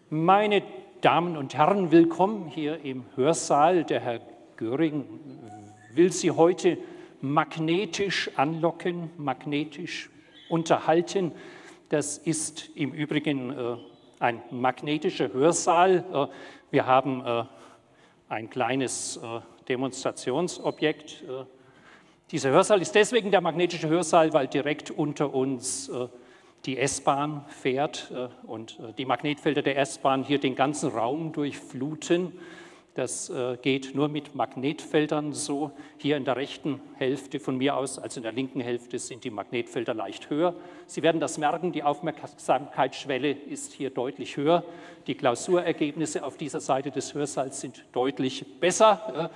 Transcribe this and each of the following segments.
Meine Damen und Herren, willkommen hier im Hörsaal. Der Herr Göring will Sie heute magnetisch anlocken, magnetisch unterhalten. Das ist im Übrigen ein magnetischer Hörsaal. Wir haben ein kleines Demonstrationsobjekt. Dieser Hörsaal ist deswegen der magnetische Hörsaal, weil direkt unter uns die S-Bahn fährt und die Magnetfelder der S-Bahn hier den ganzen Raum durchfluten. Das geht nur mit Magnetfeldern so. Hier in der rechten Hälfte von mir aus, also in der linken Hälfte, sind die Magnetfelder leicht höher. Sie werden das merken, die Aufmerksamkeitsschwelle ist hier deutlich höher. Die Klausurergebnisse auf dieser Seite des Hörsaals sind deutlich besser.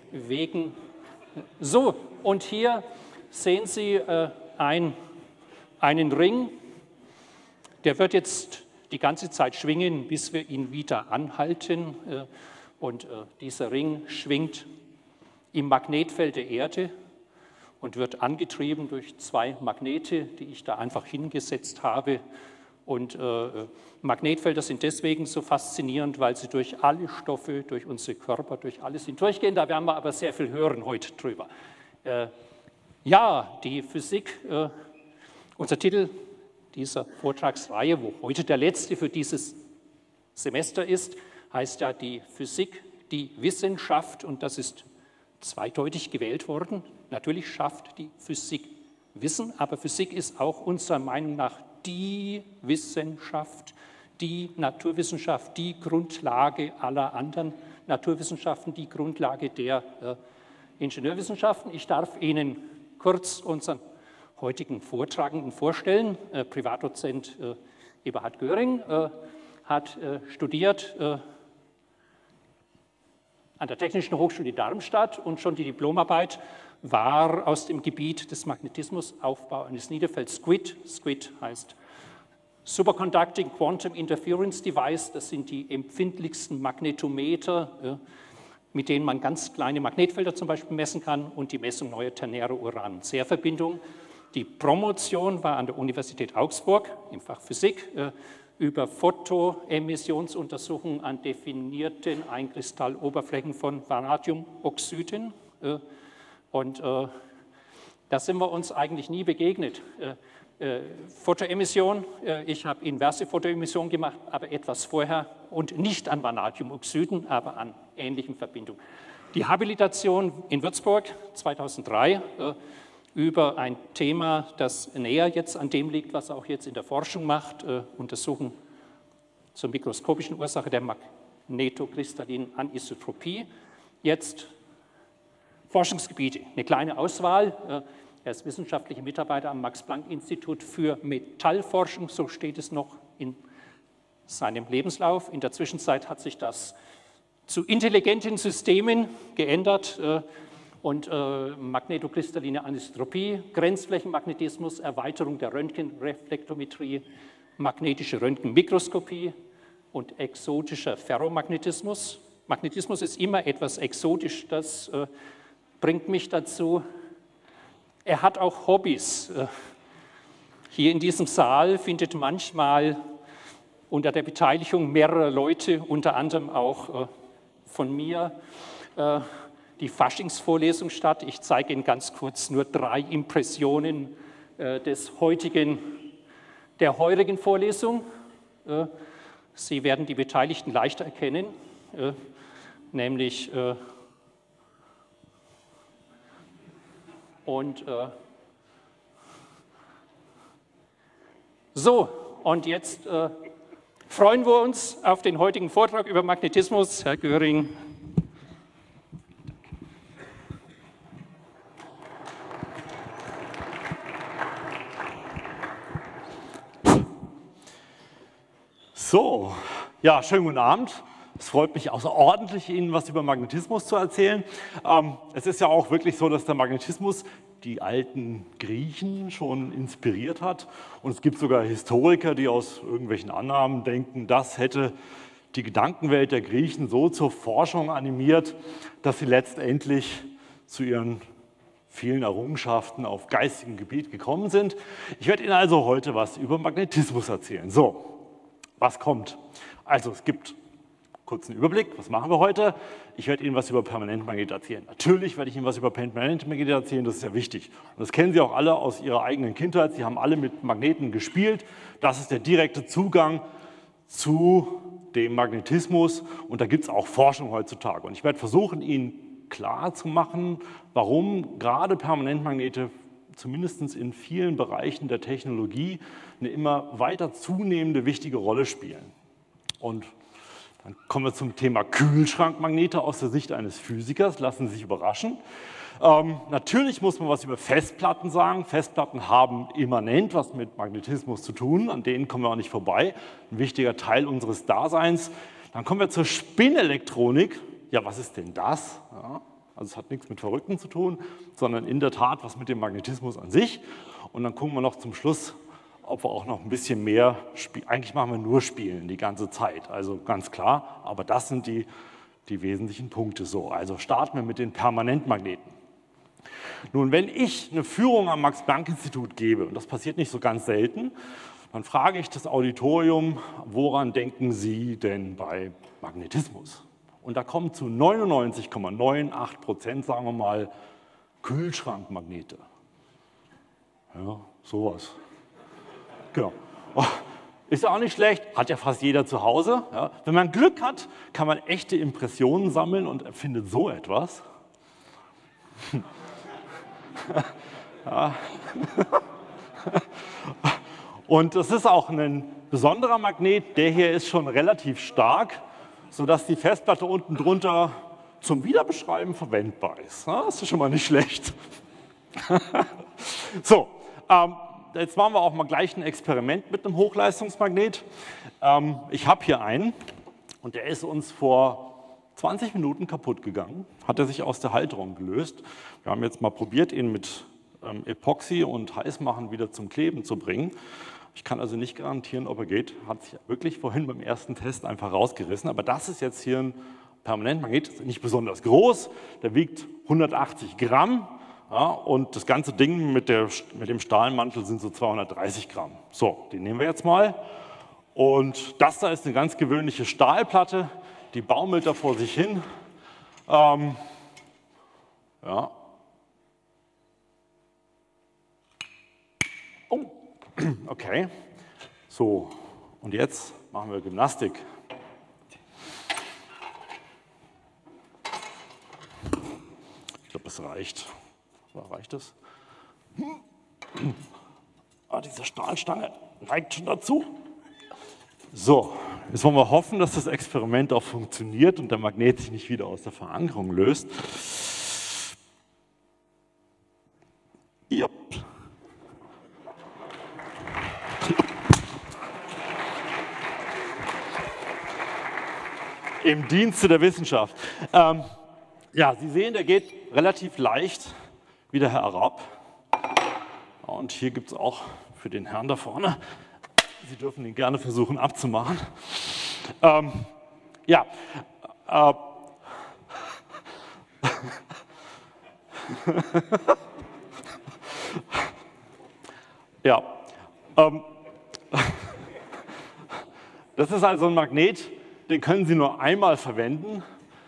So, und hier sehen Sie einen Ring. Der wird jetzt die ganze Zeit schwingen, bis wir ihn wieder anhalten. Und dieser Ring schwingt im Magnetfeld der Erde und wird angetrieben durch zwei Magnete, die ich da einfach hingesetzt habe. Und Magnetfelder sind deswegen so faszinierend, weil sie durch alle Stoffe, durch unsere Körper, durch alles hindurchgehen. Da werden wir aber sehr viel hören heute drüber. Ja, die Physik, unser Titel dieser Vortragsreihe, wo heute der letzte für dieses Semester ist, heißt ja die Physik, die Wissenschaft, und das ist zweideutig gewählt worden. Natürlich schafft die Physik Wissen, aber Physik ist auch unserer Meinung nach die Wissenschaft, die Naturwissenschaft, die Grundlage aller anderen Naturwissenschaften, die Grundlage der Ingenieurwissenschaften. Ich darf Ihnen kurz unseren heutigen Vortragenden vorstellen. Privatdozent Eberhard Göring hat studiert an der Technischen Hochschule Darmstadt und schon die Diplomarbeit war aus dem Gebiet des Magnetismus, Aufbau eines Niederfelds SQUID. SQUID heißt Superconducting Quantum Interference Device. Das sind die empfindlichsten Magnetometer, mit denen man ganz kleine Magnetfelder zum Beispiel messen kann, und die Messung neuer ternärer Uran-Sehrverbindungen. Die Promotion war an der Universität Augsburg im Fach Physik über Photoemissionsuntersuchungen an definierten Einkristalloberflächen von Vanadiumoxiden. Und da sind wir uns eigentlich nie begegnet. Photoemission, ich habe inverse Photoemission gemacht, aber etwas vorher und nicht an Vanadiumoxiden, aber an ähnlichen Verbindungen. Die Habilitation in Würzburg 2003 über ein Thema, das näher jetzt an dem liegt, was er auch jetzt in der Forschung macht, Untersuchungen zur mikroskopischen Ursache der magnetokristallinen Anisotropie. Jetzt Forschungsgebiete, eine kleine Auswahl. Er ist wissenschaftlicher Mitarbeiter am Max-Planck-Institut für Metallforschung, so steht es noch in seinem Lebenslauf. In der Zwischenzeit hat sich das zu intelligenten Systemen geändert. Und magnetokristalline Anisotropie, Grenzflächenmagnetismus, Erweiterung der Röntgenreflektometrie, magnetische Röntgenmikroskopie und exotischer Ferromagnetismus. Magnetismus ist immer etwas exotisch, das bringt mich dazu, er hat auch Hobbys. Hier in diesem Saal findet manchmal unter der Beteiligung mehrerer Leute, unter anderem auch von mir, die Faschingsvorlesung statt. Ich zeige Ihnen ganz kurz nur 3 Impressionen der heurigen Vorlesung. Sie werden die Beteiligten leicht erkennen, nämlich so, und jetzt freuen wir uns auf den heutigen Vortrag über Magnetismus. Herr Göring. So, ja, schönen guten Abend. Es freut mich außerordentlich, Ihnen was über Magnetismus zu erzählen. Es ist ja auch wirklich so, dass der Magnetismus die alten Griechen schon inspiriert hat. Und es gibt sogar Historiker, die aus irgendwelchen Annahmen denken, das hätte die Gedankenwelt der Griechen so zur Forschung animiert, dass sie letztendlich zu ihren vielen Errungenschaften auf geistigem Gebiet gekommen sind. Ich werde Ihnen also heute was über Magnetismus erzählen. So, was kommt Also es gibt kurzen Überblick, was machen wir heute? Ich werde Ihnen was über Permanentmagnete erzählen. Natürlich werde ich Ihnen was über Permanentmagnete erzählen, das ist ja wichtig. Und das kennen Sie auch alle aus Ihrer eigenen Kindheit. Sie haben alle mit Magneten gespielt. Das ist der direkte Zugang zu dem Magnetismus. Und da gibt es auch Forschung heutzutage. Und ich werde versuchen, Ihnen klar zu machen, warum gerade Permanentmagnete zumindest in vielen Bereichen der Technologie eine immer weiter zunehmende wichtige Rolle spielen. Und dann kommen wir zum Thema Kühlschrankmagnete aus der Sicht eines Physikers. Lassen Sie sich überraschen. Natürlich muss man was über Festplatten sagen. Festplatten haben immanent was mit Magnetismus zu tun. An denen kommen wir auch nicht vorbei. Ein wichtiger Teil unseres Daseins. Dann kommen wir zur Spinelektronik. Ja, was ist denn das? Ja, also es hat nichts mit Verrückten zu tun, sondern in der Tat was mit dem Magnetismus an sich. Und dann gucken wir noch zum Schluss, ob wir auch noch ein bisschen mehr spielen. Eigentlich machen wir nur Spielen die ganze Zeit, also ganz klar. Aber das sind die wesentlichen Punkte so. Also starten wir mit den Permanentmagneten. Nun, wenn ich eine Führung am Max-Planck-Institut gebe, und das passiert nicht so ganz selten, dann frage ich das Auditorium, woran denken Sie denn bei Magnetismus? Und da kommen zu 99,98%, sagen wir mal, Kühlschrankmagnete. Ja, sowas. Genau. Oh, ist ja auch nicht schlecht, hat ja fast jeder zu Hause. Ja. Wenn man Glück hat, kann man echte Impressionen sammeln und erfindet so etwas. Ja. Und das ist auch ein besonderer Magnet, der hier ist schon relativ stark, sodass die Festplatte unten drunter zum Wiederbeschreiben verwendbar ist. Ja, das ist schon mal nicht schlecht. So, jetzt machen wir auch mal gleich ein Experiment mit einem Hochleistungsmagnet. Ich habe hier einen und der ist uns vor 20 Minuten kaputt gegangen. Hat er sich aus der Halterung gelöst. Wir haben jetzt mal probiert, ihn mit Epoxy und Heißmachen wieder zum Kleben zu bringen. Ich kann also nicht garantieren, ob er geht. Hat sich wirklich vorhin beim ersten Test einfach rausgerissen. Aber das ist jetzt hier ein Permanentmagnet, nicht besonders groß. Der wiegt 180 Gramm. Ja, und das ganze Ding mit dem Stahlmantel sind so 230 Gramm. So, den nehmen wir jetzt mal. Und das da ist eine ganz gewöhnliche Stahlplatte, die baumelt da vor sich hin. Ja. Oh, okay. So, und jetzt machen wir Gymnastik. Ich glaube, das reicht. Reicht das? Diese Stahlstange neigt schon dazu. So, jetzt wollen wir hoffen, dass das Experiment auch funktioniert und der Magnet sich nicht wieder aus der Verankerung löst. Jupp. Im Dienste der Wissenschaft. Ja, Sie sehen, der geht relativ leicht wieder herab. Und hier gibt es auch für den Herrn da vorne, Sie dürfen ihn gerne versuchen abzumachen. Ja, ja, das ist also ein Magnet, den können Sie nur einmal verwenden,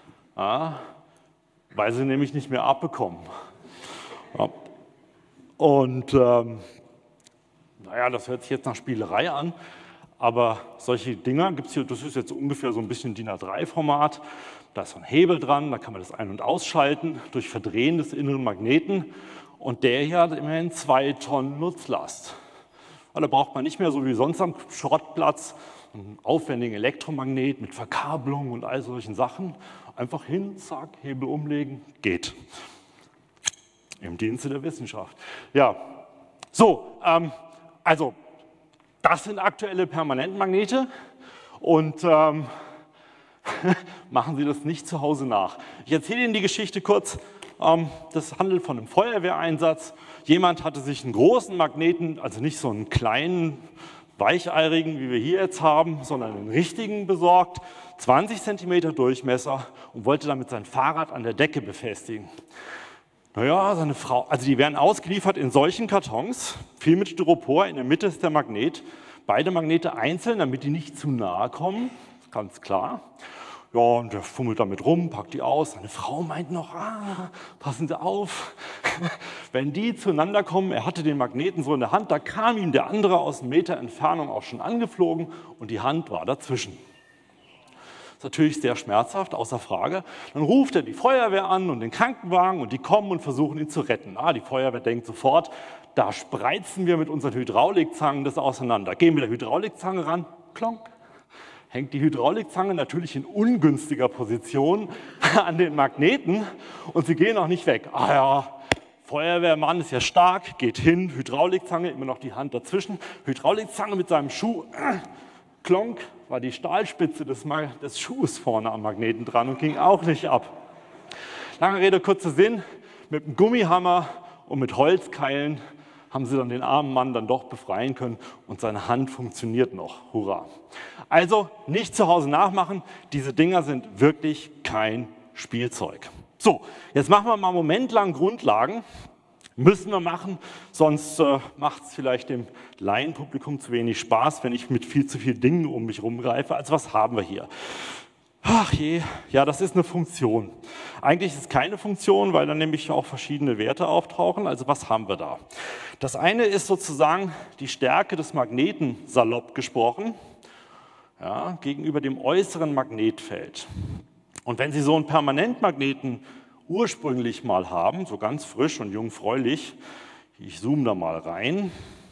weil Sie nämlich nicht mehr abbekommen. Ja. Und naja, das hört sich jetzt nach Spielerei an, aber solche Dinger gibt es hier, das ist jetzt ungefähr so ein bisschen DIN A3-Format. Da ist so ein Hebel dran, da kann man das ein- und ausschalten durch Verdrehen des inneren Magneten. Und der hier hat immerhin 2 Tonnen Nutzlast. Da braucht man nicht mehr so wie sonst am Schrottplatz einen aufwendigen Elektromagnet mit Verkabelung und all solchen Sachen. Einfach hin, zack, Hebel umlegen, geht. Im Dienste der Wissenschaft. Ja, so, also das sind aktuelle Permanentmagnete und machen Sie das nicht zu Hause nach. Ich erzähle Ihnen die Geschichte kurz. Das handelt von einem Feuerwehreinsatz. Jemand hatte sich einen großen Magneten, also nicht so einen kleinen, weicheirigen, wie wir hier jetzt haben, sondern einen richtigen besorgt, 20 cm Durchmesser und wollte damit sein Fahrrad an der Decke befestigen. Naja, seine Frau, also die werden ausgeliefert in solchen Kartons, viel mit Styropor, in der Mitte ist der Magnet, beide Magnete einzeln, damit die nicht zu nahe kommen. ganz klar. Ja, und der fummelt damit rum, packt die aus. Seine Frau meint noch, passen Sie auf, wenn die zueinander kommen, er hatte den Magneten so in der Hand, da kam ihm der andere aus einem Meter Entfernung auch schon angeflogen und die Hand war dazwischen. Das ist natürlich sehr schmerzhaft, außer Frage. Dann ruft er die Feuerwehr an und den Krankenwagen und die kommen und versuchen ihn zu retten. Die Feuerwehr denkt sofort, da spreizen wir mit unseren Hydraulikzangen das auseinander. Gehen mit der Hydraulikzange ran, klonk. Hängt die Hydraulikzange natürlich in ungünstiger Position an den Magneten und sie gehen auch nicht weg. Feuerwehrmann ist ja stark, geht hin, Hydraulikzange, immer noch die Hand dazwischen. Hydraulikzange mit seinem Schuh, klonk, war die Stahlspitze des Schuhs vorne am Magneten dran und ging auch nicht ab. Lange Rede, kurzer Sinn, mit einem Gummihammer und mit Holzkeilen haben sie dann den armen Mann dann doch befreien können und seine Hand funktioniert noch. Hurra! Also nicht zu Hause nachmachen, diese Dinger sind wirklich kein Spielzeug. So, jetzt machen wir mal einen Moment lang Grundlagen. Müssen wir machen, sonst macht es vielleicht dem Laienpublikum zu wenig Spaß, wenn ich mit viel zu vielen Dingen um mich rumgreife. Also was haben wir hier? Ach je, ja, das ist eine Funktion. Eigentlich ist es keine Funktion, weil dann nämlich auch verschiedene Werte auftauchen. Also was haben wir da? Das eine ist sozusagen die Stärke des Magneten, salopp gesprochen, ja, gegenüber dem äußeren Magnetfeld. Und wenn Sie so einen Permanentmagneten ursprünglich mal haben, so ganz frisch und jungfräulich, ich zoome da mal rein,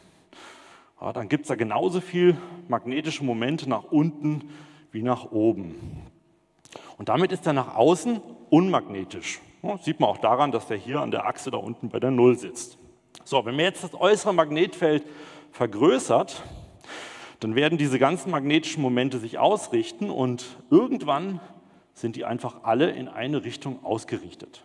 ja, dann gibt es da genauso viel magnetische Momente nach unten wie nach oben. Und damit ist er nach außen unmagnetisch. Ja, sieht man auch daran, dass der hier an der Achse da unten bei der Null sitzt. So, wenn man jetzt das äußere Magnetfeld vergrößert, dann werden diese ganzen magnetischen Momente sich ausrichten und irgendwann sind die einfach alle in eine Richtung ausgerichtet.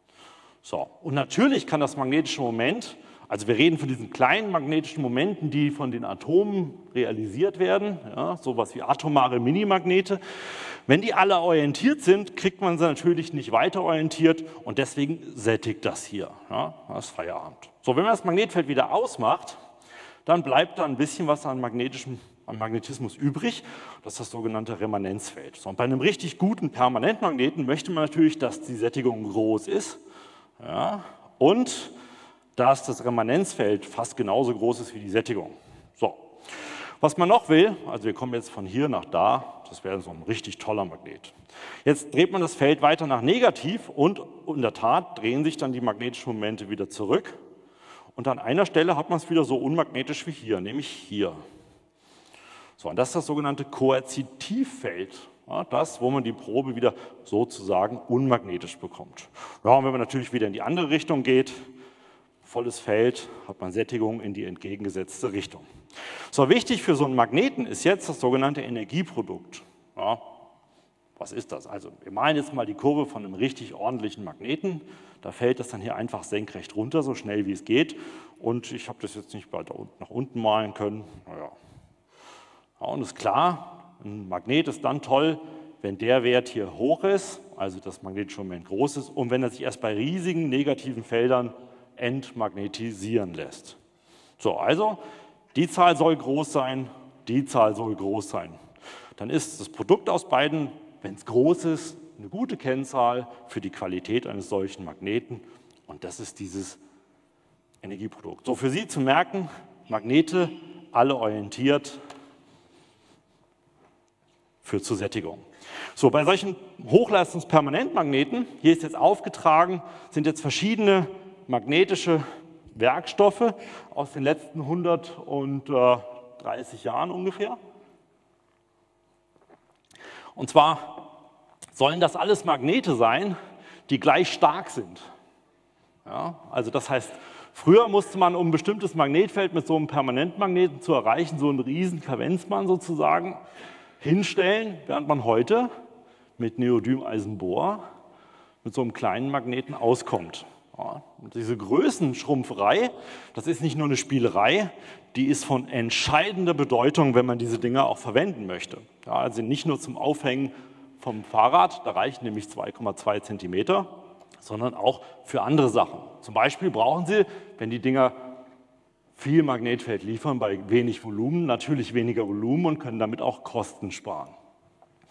So, und natürlich kann das magnetische Moment, also wir reden von diesen kleinen magnetischen Momenten, die von den Atomen realisiert werden, ja, sowas wie atomare Minimagnete. Wenn die alle orientiert sind, kriegt man sie natürlich nicht weiter orientiert und deswegen sättigt das hier. Ja, das ist Feierabend. So, wenn man das Magnetfeld wieder ausmacht, dann bleibt da ein bisschen was an Magnetismus übrig. Das ist das sogenannte Remanenzfeld. So, und bei einem richtig guten Permanentmagneten möchte man natürlich, dass die Sättigung groß ist, ja, und dass das Remanenzfeld fast genauso groß ist wie die Sättigung. So. Was man noch will, also wir kommen jetzt von hier nach da, das wäre so ein richtig toller Magnet. Jetzt dreht man das Feld weiter nach negativ und in der Tat drehen sich dann die magnetischen Momente wieder zurück. Und an einer Stelle hat man es wieder so unmagnetisch wie hier, nämlich hier. So, und das ist das sogenannte Koerzitivfeld. Ja, das, wo man die Probe wieder sozusagen unmagnetisch bekommt. Ja, und wenn man natürlich wieder in die andere Richtung geht, volles Feld, hat man Sättigung in die entgegengesetzte Richtung. So, wichtig für so einen Magneten ist jetzt das sogenannte Energieprodukt. Ja, was ist das? Also wir malen jetzt mal die Kurve von einem richtig ordentlichen Magneten. Da fällt das dann hier einfach senkrecht runter, so schnell wie es geht. Und ich habe das jetzt nicht weiter nach unten malen können. Naja. Ja, und ist klar, ein Magnet ist dann toll, wenn der Wert hier hoch ist, also das magnetische Moment groß ist, und wenn er sich erst bei riesigen negativen Feldern entmagnetisieren lässt. So, also die Zahl soll groß sein, die Zahl soll groß sein. Dann ist das Produkt aus beiden, wenn es groß ist, eine gute Kennzahl für die Qualität eines solchen Magneten. Und das ist dieses Energieprodukt. So, für Sie zu merken, Magnete, alle orientiert, führt zur Sättigung. So, bei solchen Hochleistungspermanentmagneten, hier ist jetzt aufgetragen, sind jetzt verschiedene magnetische Werkstoffe aus den letzten 130 Jahren ungefähr. Und zwar sollen das alles Magnete sein, die gleich stark sind. Ja, also das heißt, früher musste man, um ein bestimmtes Magnetfeld mit so einem Permanentmagneten zu erreichen, so einen riesen Kavenzmann sozusagen hinstellen, während man heute mit Neodym-Eisenbohr mit so einem kleinen Magneten auskommt. Ja, und diese Größenschrumpferei, das ist nicht nur eine Spielerei, die ist von entscheidender Bedeutung, wenn man diese Dinger auch verwenden möchte. Ja, also nicht nur zum Aufhängen vom Fahrrad, da reichen nämlich 2,2 Zentimeter, sondern auch für andere Sachen. Zum Beispiel brauchen Sie, wenn die Dinger viel Magnetfeld liefern, bei wenig Volumen, natürlich weniger Volumen und können damit auch Kosten sparen.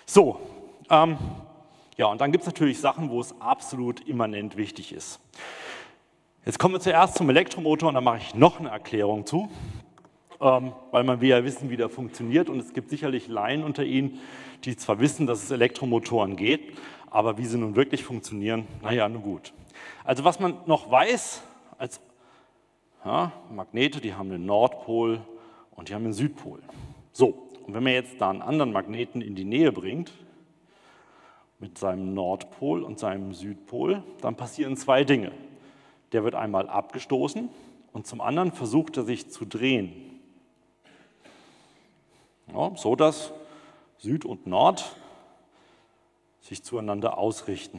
So, ja, und dann gibt es natürlich Sachen, wo es absolut immanent wichtig ist. Jetzt kommen wir zuerst zum Elektromotor und da mache ich noch eine Erklärung zu, weil man will ja wissen, wie der funktioniert und es gibt sicherlich Laien unter Ihnen, die zwar wissen, dass es Elektromotoren geht, aber wie sie nun wirklich funktionieren, naja, nun gut. Also was man noch weiß, als Magnete, die haben einen Nordpol und die haben einen Südpol. So, und wenn man jetzt da einen anderen Magneten in die Nähe bringt, mit seinem Nordpol und seinem Südpol, dann passieren zwei Dinge. Der wird einmal abgestoßen und zum anderen versucht er sich zu drehen. Ja, so dass Süd und Nord sich zueinander ausrichten.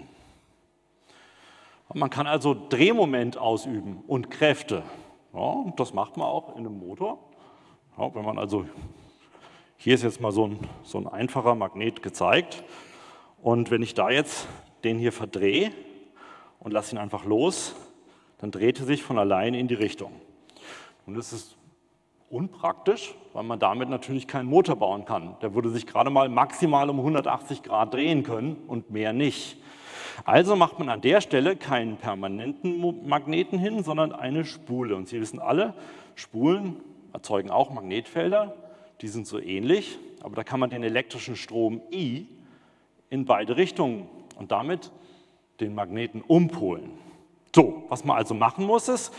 Und man kann also Drehmoment ausüben und Kräfte. Ja, und das macht man auch in einem Motor. Ja, wenn man also, hier ist jetzt mal so ein einfacher Magnet gezeigt. Und wenn ich da jetzt den hier verdrehe und lasse ihn einfach los, dann dreht er sich von alleine in die Richtung. Und das ist unpraktisch, weil man damit natürlich keinen Motor bauen kann. Der würde sich gerade mal maximal um 180 Grad drehen können und mehr nicht. Also macht man an der Stelle keinen permanenten Magneten hin, sondern eine Spule. Und Sie wissen alle, Spulen erzeugen auch Magnetfelder, die sind so ähnlich, aber da kann man den elektrischen Strom I in beide Richtungen und damit den Magneten umpolen. So, was man also machen muss, ist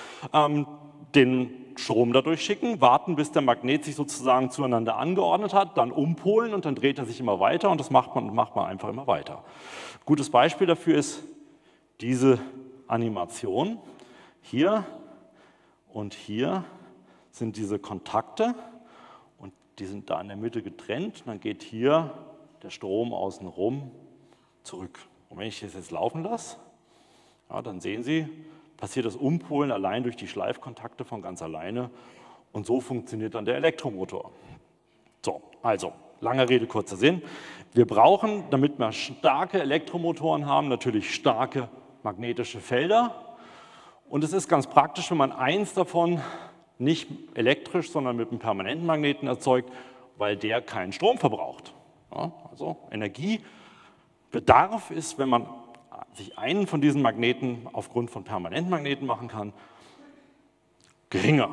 den Strom dadurch schicken, warten, bis der Magnet sich sozusagen zueinander angeordnet hat, dann umpolen und dann dreht er sich immer weiter und das macht man einfach immer weiter. Gutes Beispiel dafür ist diese Animation. Hier und hier sind diese Kontakte und die sind da in der Mitte getrennt. Dann geht hier der Strom außen rum zurück. Und wenn ich das jetzt laufen lasse, ja, dann sehen Sie, passiert das Umpolen allein durch die Schleifkontakte von ganz alleine und so funktioniert dann der Elektromotor. So, also, lange Rede, kurzer Sinn. Wir brauchen, damit wir starke Elektromotoren haben, natürlich starke magnetische Felder und es ist ganz praktisch, wenn man eins davon nicht elektrisch, sondern mit einem permanenten Magneten erzeugt, weil der keinen Strom verbraucht. Ja, also Energiebedarf ist, wenn man sich einen von diesen Magneten aufgrund von permanenten Magneten machen kann, geringer.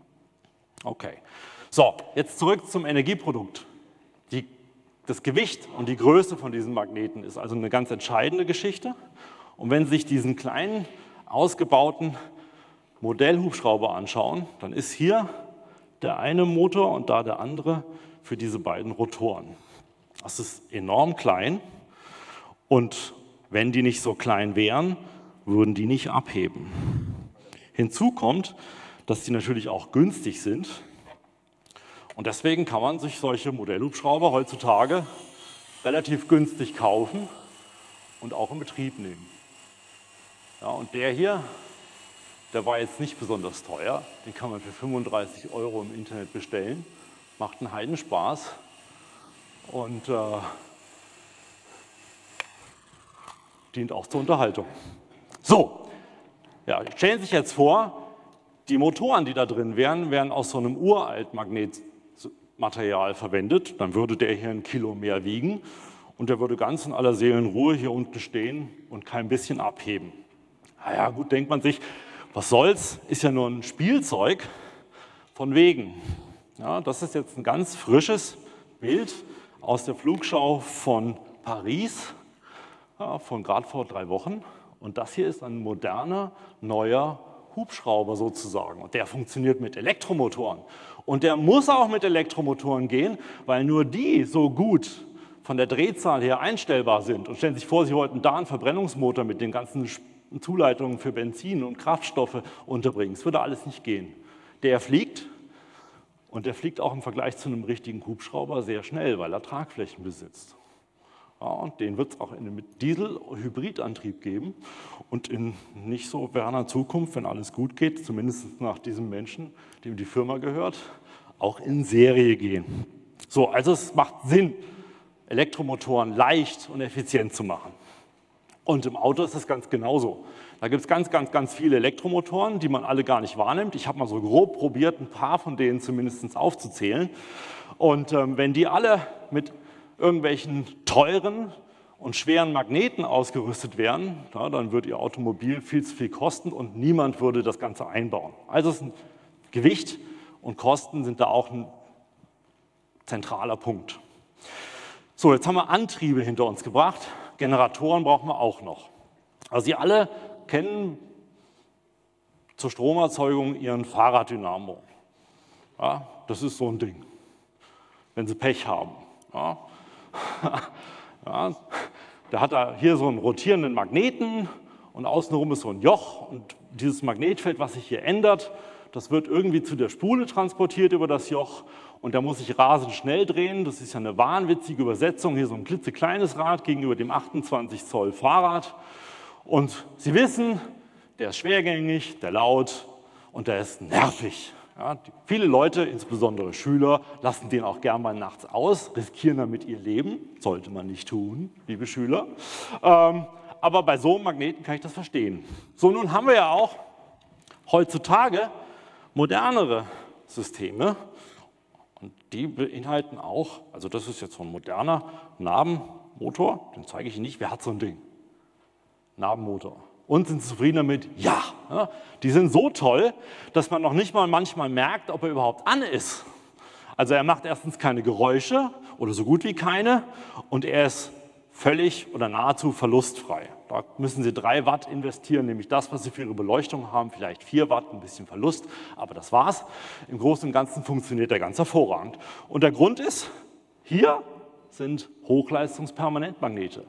Okay, so, jetzt zurück zum Energieprodukt. Das Gewicht und die Größe von diesen Magneten ist also eine ganz entscheidende Geschichte. Und wenn Sie sich diesen kleinen, ausgebauten Modellhubschrauber anschauen, dann ist hier der eine Motor und da der andere für diese beiden Rotoren. Das ist enorm klein und wenn die nicht so klein wären, würden die nicht abheben. Hinzu kommt, dass die natürlich auch günstig sind und deswegen kann man sich solche Modellhubschrauber heutzutage relativ günstig kaufen und auch in Betrieb nehmen. Ja, und der hier, der war jetzt nicht besonders teuer, den kann man für 35 € im Internet bestellen, macht einen Heidenspaß und dient auch zur Unterhaltung. So, ja, stellen Sie sich jetzt vor, die Motoren, die da drin wären, wären aus so einem uralt Magnetmaterial verwendet, dann würde der hier 1 Kilo mehr wiegen und der würde ganz in aller Seelenruhe hier unten stehen und kein bisschen abheben. Naja, gut, denkt man sich, was soll's, ist ja nur ein Spielzeug, von wegen. Ja, das ist jetzt ein ganz frisches Bild aus der Flugschau von Paris, ja, von gerade vor 3 Wochen. Und das hier ist ein moderner, neuer Hubschrauber sozusagen. Und der funktioniert mit Elektromotoren. Und der muss auch mit Elektromotoren gehen, weil nur die so gut von der Drehzahl her einstellbar sind. Und stellen Sie sich vor, Sie wollten da einen Verbrennungsmotor mit den ganzen Zuleitungen für Benzin und Kraftstoffe unterbringen. Das würde alles nicht gehen. Der fliegt und der fliegt auch im Vergleich zu einem richtigen Hubschrauber sehr schnell, weil er Tragflächen besitzt. Ja, und den wird es auch in einem Diesel-Hybridantrieb geben und in nicht so ferner Zukunft, wenn alles gut geht, zumindest nach diesem Menschen, dem die Firma gehört, auch in Serie gehen. So, also es macht Sinn, Elektromotoren leicht und effizient zu machen. Und im Auto ist es ganz genauso. Da gibt es ganz viele Elektromotoren, die man alle gar nicht wahrnimmt. Ich habe mal so grob probiert, ein paar von denen zumindest aufzuzählen. Und wenn die alle mit irgendwelchen teuren und schweren Magneten ausgerüstet wären, ja, dann würde Ihr Automobil viel zu viel kosten und niemand würde das Ganze einbauen. Also Gewicht und Kosten sind da auch ein zentraler Punkt. So, jetzt haben wir Antriebe hinter uns gebracht. Generatoren brauchen wir auch noch. Also Sie alle kennen zur Stromerzeugung Ihren Fahrraddynamo. Ja, das ist so ein Ding, wenn Sie Pech haben. Ja. Ja, der hat da hier so einen rotierenden Magneten und außenrum ist so ein Joch und dieses Magnetfeld, was sich hier ändert, das wird irgendwie zu der Spule transportiert über das Joch und da muss sich rasend schnell drehen. Das ist ja eine wahnwitzige Übersetzung, hier so ein klitzekleines Rad gegenüber dem 28 Zoll Fahrrad. Und Sie wissen, der ist schwergängig, der laut und der ist nervig. Ja, viele Leute, insbesondere Schüler, lassen den auch gern mal nachts aus, riskieren damit ihr Leben. Sollte man nicht tun, liebe Schüler. Aber bei so einem Magneten kann ich das verstehen. So, nun haben wir ja auch heutzutage modernere Systeme. Und die beinhalten auch, also das ist jetzt so ein moderner Nabenmotor, den zeige ich Ihnen nicht, wer hat so ein Ding? Nabenmotor. Und sind zufrieden damit? Ja. Die sind so toll, dass man noch nicht mal manchmal merkt, ob er überhaupt an ist. Also er macht erstens keine Geräusche oder so gut wie keine und er ist völlig oder nahezu verlustfrei. Da müssen Sie 3 Watt investieren, nämlich das, was Sie für Ihre Beleuchtung haben, vielleicht 4 Watt, ein bisschen Verlust, aber das war's. Im Großen und Ganzen funktioniert er ganz hervorragend. Und der Grund ist, hier sind Hochleistungspermanentmagnete.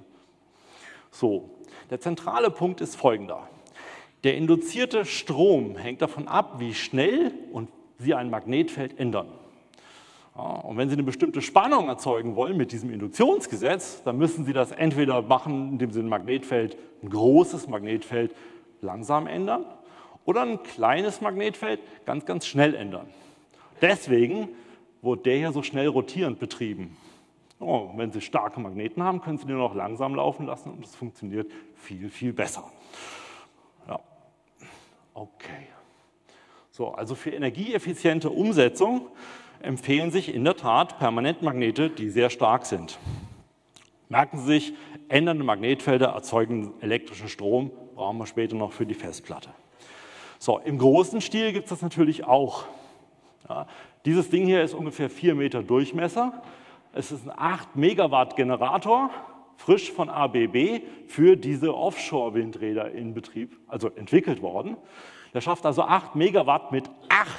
So. Der zentrale Punkt ist folgender. Der induzierte Strom hängt davon ab, wie schnell Sie ein Magnetfeld ändern. Ja, und wenn Sie eine bestimmte Spannung erzeugen wollen mit diesem Induktionsgesetz, dann müssen Sie das entweder machen, indem Sie ein großes Magnetfeld langsam ändern oder ein kleines Magnetfeld ganz, ganz schnell ändern. Deswegen wurde der hier so schnell rotierend betrieben. Oh, wenn Sie starke Magneten haben, können Sie den noch langsam laufen lassen und es funktioniert viel, viel besser. Ja. Okay. So, also für energieeffiziente Umsetzung empfehlen sich in der Tat Permanentmagnete, die sehr stark sind. Merken Sie sich, ändernde Magnetfelder erzeugen elektrischen Strom, brauchen wir später noch für die Festplatte. So, im großen Stil gibt es das natürlich auch. Ja, dieses Ding hier ist ungefähr 4 Meter Durchmesser. Es ist ein 8 Megawatt Generator, frisch von ABB für diese Offshore-Windräder in Betrieb, also entwickelt worden. Der schafft also 8 Megawatt mit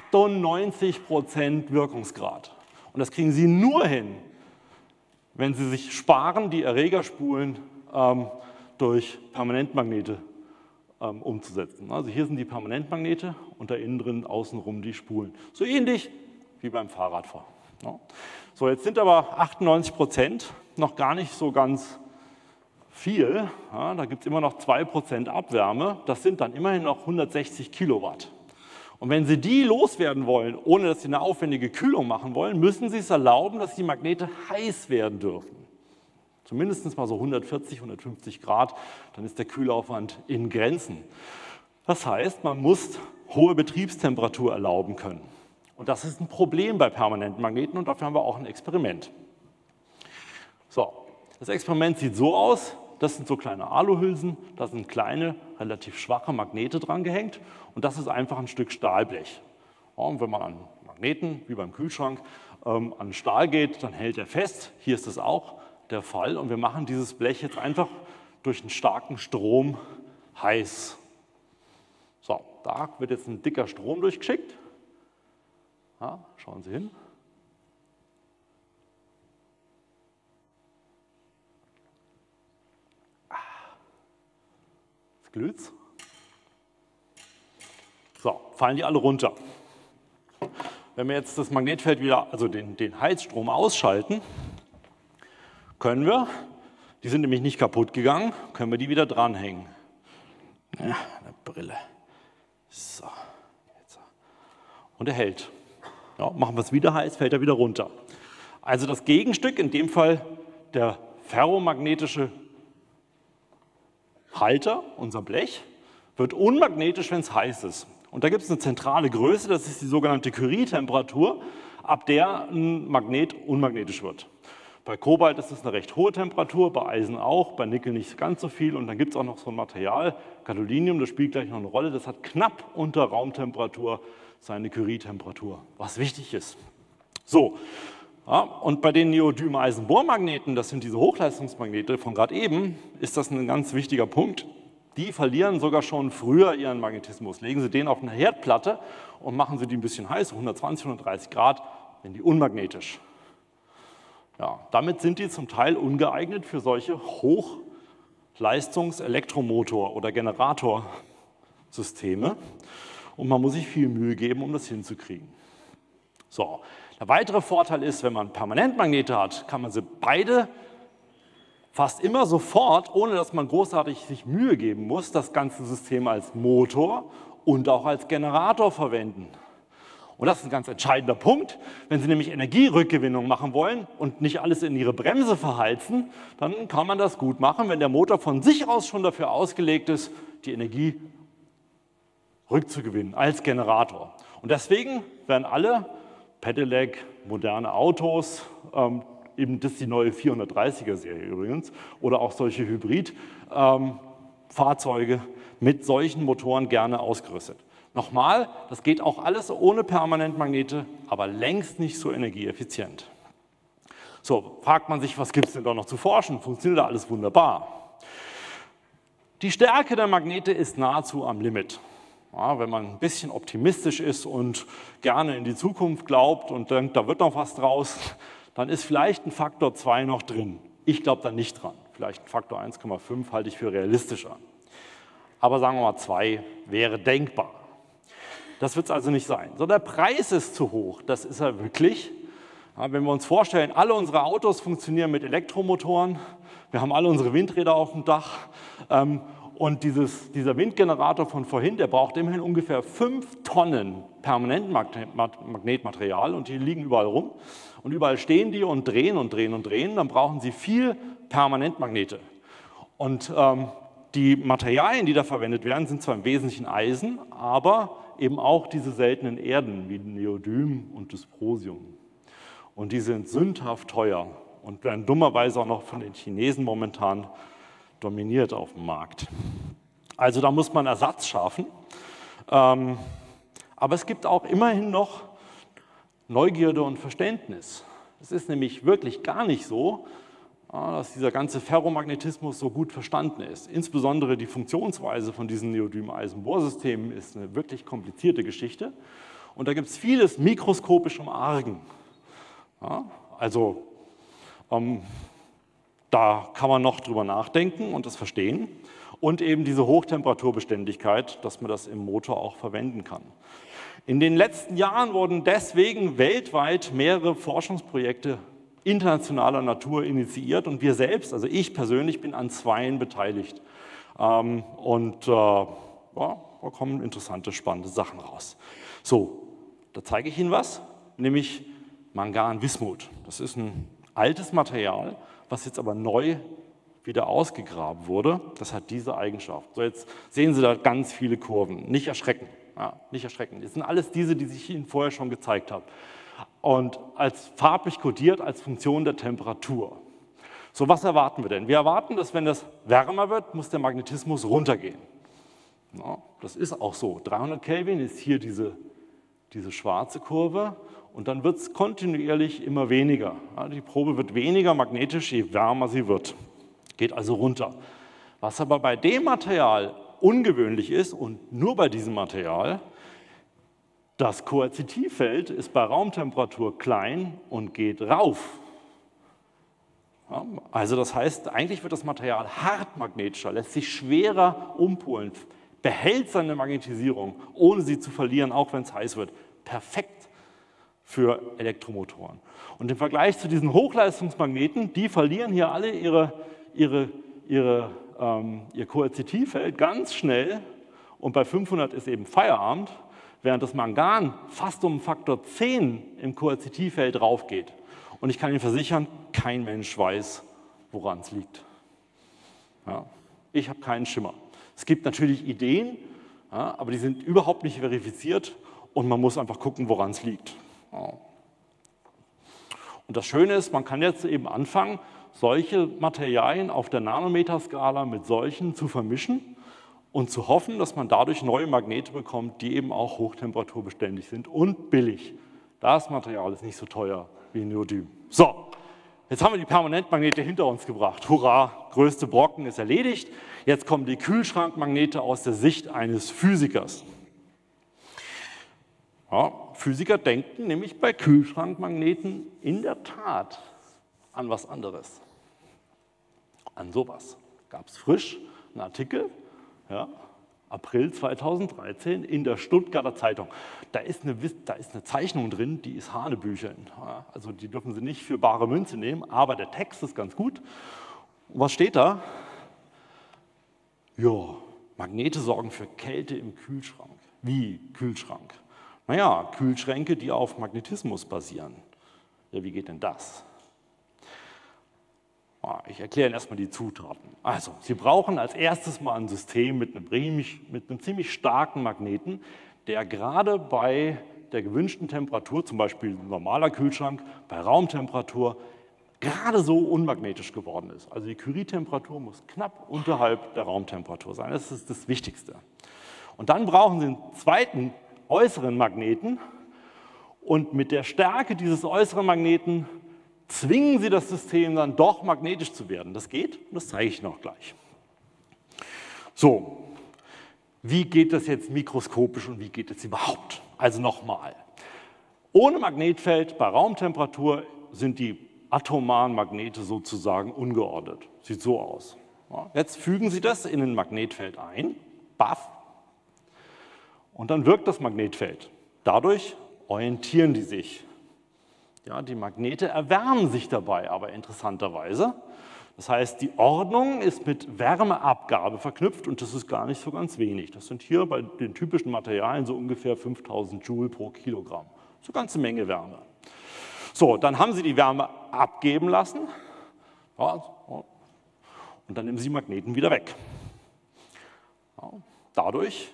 98% Wirkungsgrad. Und das kriegen Sie nur hin, wenn Sie sich sparen, die Erregerspulen durch Permanentmagnete umzusetzen. Also hier sind die Permanentmagnete und da innen drin außenrum die Spulen. So ähnlich wie beim Fahrradfahren. Ja. So, jetzt sind aber 98% noch gar nicht so ganz viel. Ja, da gibt es immer noch 2% Abwärme. Das sind dann immerhin noch 160 Kilowatt. Und wenn Sie die loswerden wollen, ohne dass Sie eine aufwendige Kühlung machen wollen, müssen Sie es erlauben, dass die Magnete heiß werden dürfen. Zumindest mal so 140, 150 Grad, dann ist der Kühlaufwand in Grenzen. Das heißt, man muss hohe Betriebstemperatur erlauben können. Und das ist ein Problem bei permanenten Magneten und dafür haben wir auch ein Experiment. So, das Experiment sieht so aus, das sind so kleine Aluhülsen, da sind kleine, relativ schwache Magnete dran gehängt und das ist einfach ein Stück Stahlblech. Ja, und wenn man an Magneten, wie beim Kühlschrank, an Stahl geht, dann hält er fest. Hier ist das auch der Fall und wir machen dieses Blech jetzt einfach durch einen starken Strom heiß. So, da wird jetzt ein dicker Strom durchgeschickt. Ja, schauen Sie hin. Jetzt glüht's. So, fallen die alle runter. Wenn wir jetzt das Magnetfeld wieder, also den Heizstrom ausschalten, können wir, die sind nämlich nicht kaputt gegangen, können wir die wieder dranhängen. Ja, eine Brille. So, jetzt. Und er hält. Ja, machen wir es wieder heiß, fällt er wieder runter. Also das Gegenstück, in dem Fall der ferromagnetische Halter, unser Blech, wird unmagnetisch, wenn es heiß ist. Und da gibt es eine zentrale Größe, das ist die sogenannte Curie-Temperatur, ab der ein Magnet unmagnetisch wird. Bei Kobalt ist es eine recht hohe Temperatur, bei Eisen auch, bei Nickel nicht ganz so viel. Und dann gibt es auch noch so ein Material, Gadolinium, das spielt gleich noch eine Rolle. Das hat knapp unter Raumtemperatur seine Curie-Temperatur, was wichtig ist. So, ja, und bei den Neodym-Eisenbohrmagneten, das sind diese Hochleistungsmagnete von gerade eben, ist das ein ganz wichtiger Punkt. Die verlieren sogar schon früher ihren Magnetismus. Legen Sie den auf eine Herdplatte und machen Sie die ein bisschen heiß, 120, 130 Grad, werden die unmagnetisch. Ja, damit sind die zum Teil ungeeignet für solche Hochleistungs-Elektromotor- oder Generatorsysteme. Und man muss sich viel Mühe geben, um das hinzukriegen. So, der weitere Vorteil ist, wenn man Permanentmagnete hat, kann man sie beide fast immer sofort, ohne dass man großartig sich Mühe geben muss, das ganze System als Motor und auch als Generator verwenden. Und das ist ein ganz entscheidender Punkt. Wenn Sie nämlich Energierückgewinnung machen wollen und nicht alles in Ihre Bremse verheizen, dann kann man das gut machen, wenn der Motor von sich aus schon dafür ausgelegt ist, die Energie rückzugewinnen als Generator. Und deswegen werden alle Pedelec, moderne Autos, eben das ist die neue 430er-Serie übrigens, oder auch solche Hybrid-Fahrzeuge mit solchen Motoren gerne ausgerüstet. Nochmal, das geht auch alles ohne Permanentmagnete, aber längst nicht so energieeffizient. So, fragt man sich, was gibt es denn da noch zu forschen? Funktioniert da alles wunderbar? Die Stärke der Magnete ist nahezu am Limit. Ja, wenn man ein bisschen optimistisch ist und gerne in die Zukunft glaubt und denkt, da wird noch was draus, dann ist vielleicht ein Faktor 2 noch drin. Ich glaube da nicht dran. Vielleicht ein Faktor 1,5 halte ich für realistischer. Aber sagen wir mal 2 wäre denkbar. Das wird es also nicht sein. So, der Preis ist zu hoch, das ist er wirklich. Ja, wenn wir uns vorstellen, alle unsere Autos funktionieren mit Elektromotoren, wir haben alle unsere Windräder auf dem Dach und dieser Windgenerator von vorhin, der braucht immerhin ungefähr 5 Tonnen Permanentmagnetmaterial und die liegen überall rum und überall stehen die und drehen und drehen und drehen, dann brauchen sie viel Permanentmagnete. Und die Materialien, die da verwendet werden, sind zwar im Wesentlichen Eisen, aber eben auch diese seltenen Erden wie Neodym und Dysprosium. Und die sind sündhaft teuer und werden dummerweise auch noch von den Chinesen momentan dominiert auf dem Markt. Also da muss man Ersatz schaffen. Aber es gibt auch immerhin noch Neugierde und Verständnis. Es ist nämlich wirklich gar nicht so, dass dieser ganze Ferromagnetismus so gut verstanden ist. Insbesondere die Funktionsweise von diesen Neodym-Eisenbohrsystemen ist eine wirklich komplizierte Geschichte. Und da gibt es vieles mikroskopisch im Argen. Ja, also da kann man noch drüber nachdenken und das verstehen. Und eben diese Hochtemperaturbeständigkeit, dass man das im Motor auch verwenden kann. In den letzten Jahren wurden deswegen weltweit mehrere Forschungsprojekte internationaler Natur initiiert und wir selbst, also ich persönlich, bin an 2 beteiligt. Da kommen interessante, spannende Sachen raus. So, da zeige ich Ihnen was, nämlich Mangan-Wismut. Das ist ein altes Material, was jetzt aber neu wieder ausgegraben wurde. Das hat diese Eigenschaft. So, jetzt sehen Sie da ganz viele Kurven. Nicht erschrecken. Ja, nicht erschrecken. Das sind alles diese, die ich Ihnen vorher schon gezeigt habe. Und als farblich kodiert als Funktion der Temperatur. So, was erwarten wir denn? Wir erwarten, dass wenn das wärmer wird, muss der Magnetismus runtergehen. Ja, das ist auch so. 300 Kelvin ist hier diese schwarze Kurve und dann wird es kontinuierlich immer weniger. Ja, die Probe wird weniger magnetisch, je wärmer sie wird. Geht also runter. Was aber bei dem Material ungewöhnlich ist und nur bei diesem Material, das Koerzitivfeld ist bei Raumtemperatur klein und geht rauf. Ja, also das heißt, eigentlich wird das Material hart magnetischer, lässt sich schwerer umpolen, behält seine Magnetisierung, ohne sie zu verlieren, auch wenn es heiß wird. Perfekt für Elektromotoren. Und im Vergleich zu diesen Hochleistungsmagneten, die verlieren hier alle ihr Koerzitivfeld ganz schnell und bei 500 ist eben Feierabend, während das Mangan fast um einen Faktor 10 im Koerzitivfeld raufgeht. Und ich kann Ihnen versichern, kein Mensch weiß, woran es liegt. Ja, ich habe keinen Schimmer. Es gibt natürlich Ideen, ja, aber die sind überhaupt nicht verifiziert und man muss einfach gucken, woran es liegt. Ja. Und das Schöne ist, man kann jetzt eben anfangen, solche Materialien auf der Nanometerskala mit solchen zu vermischen und zu hoffen, dass man dadurch neue Magnete bekommt, die eben auch hochtemperaturbeständig sind und billig. Das Material ist nicht so teuer wie Neodym. So, jetzt haben wir die Permanentmagnete hinter uns gebracht. Hurra, größte Brocken ist erledigt. Jetzt kommen die Kühlschrankmagnete aus der Sicht eines Physikers. Ja, Physiker denken nämlich bei Kühlschrankmagneten in der Tat an was anderes. An sowas. Gab es frisch einen Artikel, ja, April 2013 in der Stuttgarter Zeitung. Da ist eine Zeichnung drin, die ist Hanebüchen. Ja, also die dürfen Sie nicht für bare Münze nehmen, aber der Text ist ganz gut. Und was steht da? Ja, Magnete sorgen für Kälte im Kühlschrank. Wie Kühlschrank? Naja, Kühlschränke, die auf Magnetismus basieren. Ja, wie geht denn das? Ich erkläre Ihnen erstmal die Zutaten. Also, Sie brauchen als erstes mal ein System mit einem ziemlich starken Magneten, der gerade bei der gewünschten Temperatur, zum Beispiel ein normaler Kühlschrank, bei Raumtemperatur, gerade so unmagnetisch geworden ist. Also die Curie-Temperatur muss knapp unterhalb der Raumtemperatur sein. Das ist das Wichtigste. Und dann brauchen Sie einen zweiten äußeren Magneten und mit der Stärke dieses äußeren Magneten zwingen Sie das System dann doch magnetisch zu werden. Das geht und das zeige ich noch gleich. So, wie geht das jetzt mikroskopisch und wie geht es überhaupt? Also nochmal, ohne Magnetfeld bei Raumtemperatur sind die atomaren Magnete sozusagen ungeordnet. Sieht so aus. Ja, jetzt fügen Sie das in ein Magnetfeld ein, baff, und dann wirkt das Magnetfeld. Dadurch orientieren die sich. Ja, die Magnete erwärmen sich dabei, aber interessanterweise. Das heißt, die Ordnung ist mit Wärmeabgabe verknüpft und das ist gar nicht so ganz wenig. Das sind hier bei den typischen Materialien so ungefähr 5000 Joule pro Kilogramm. So eine ganze Menge Wärme. So, dann haben Sie die Wärme abgeben lassen, ja, und dann nehmen Sie die Magneten wieder weg. Ja, dadurch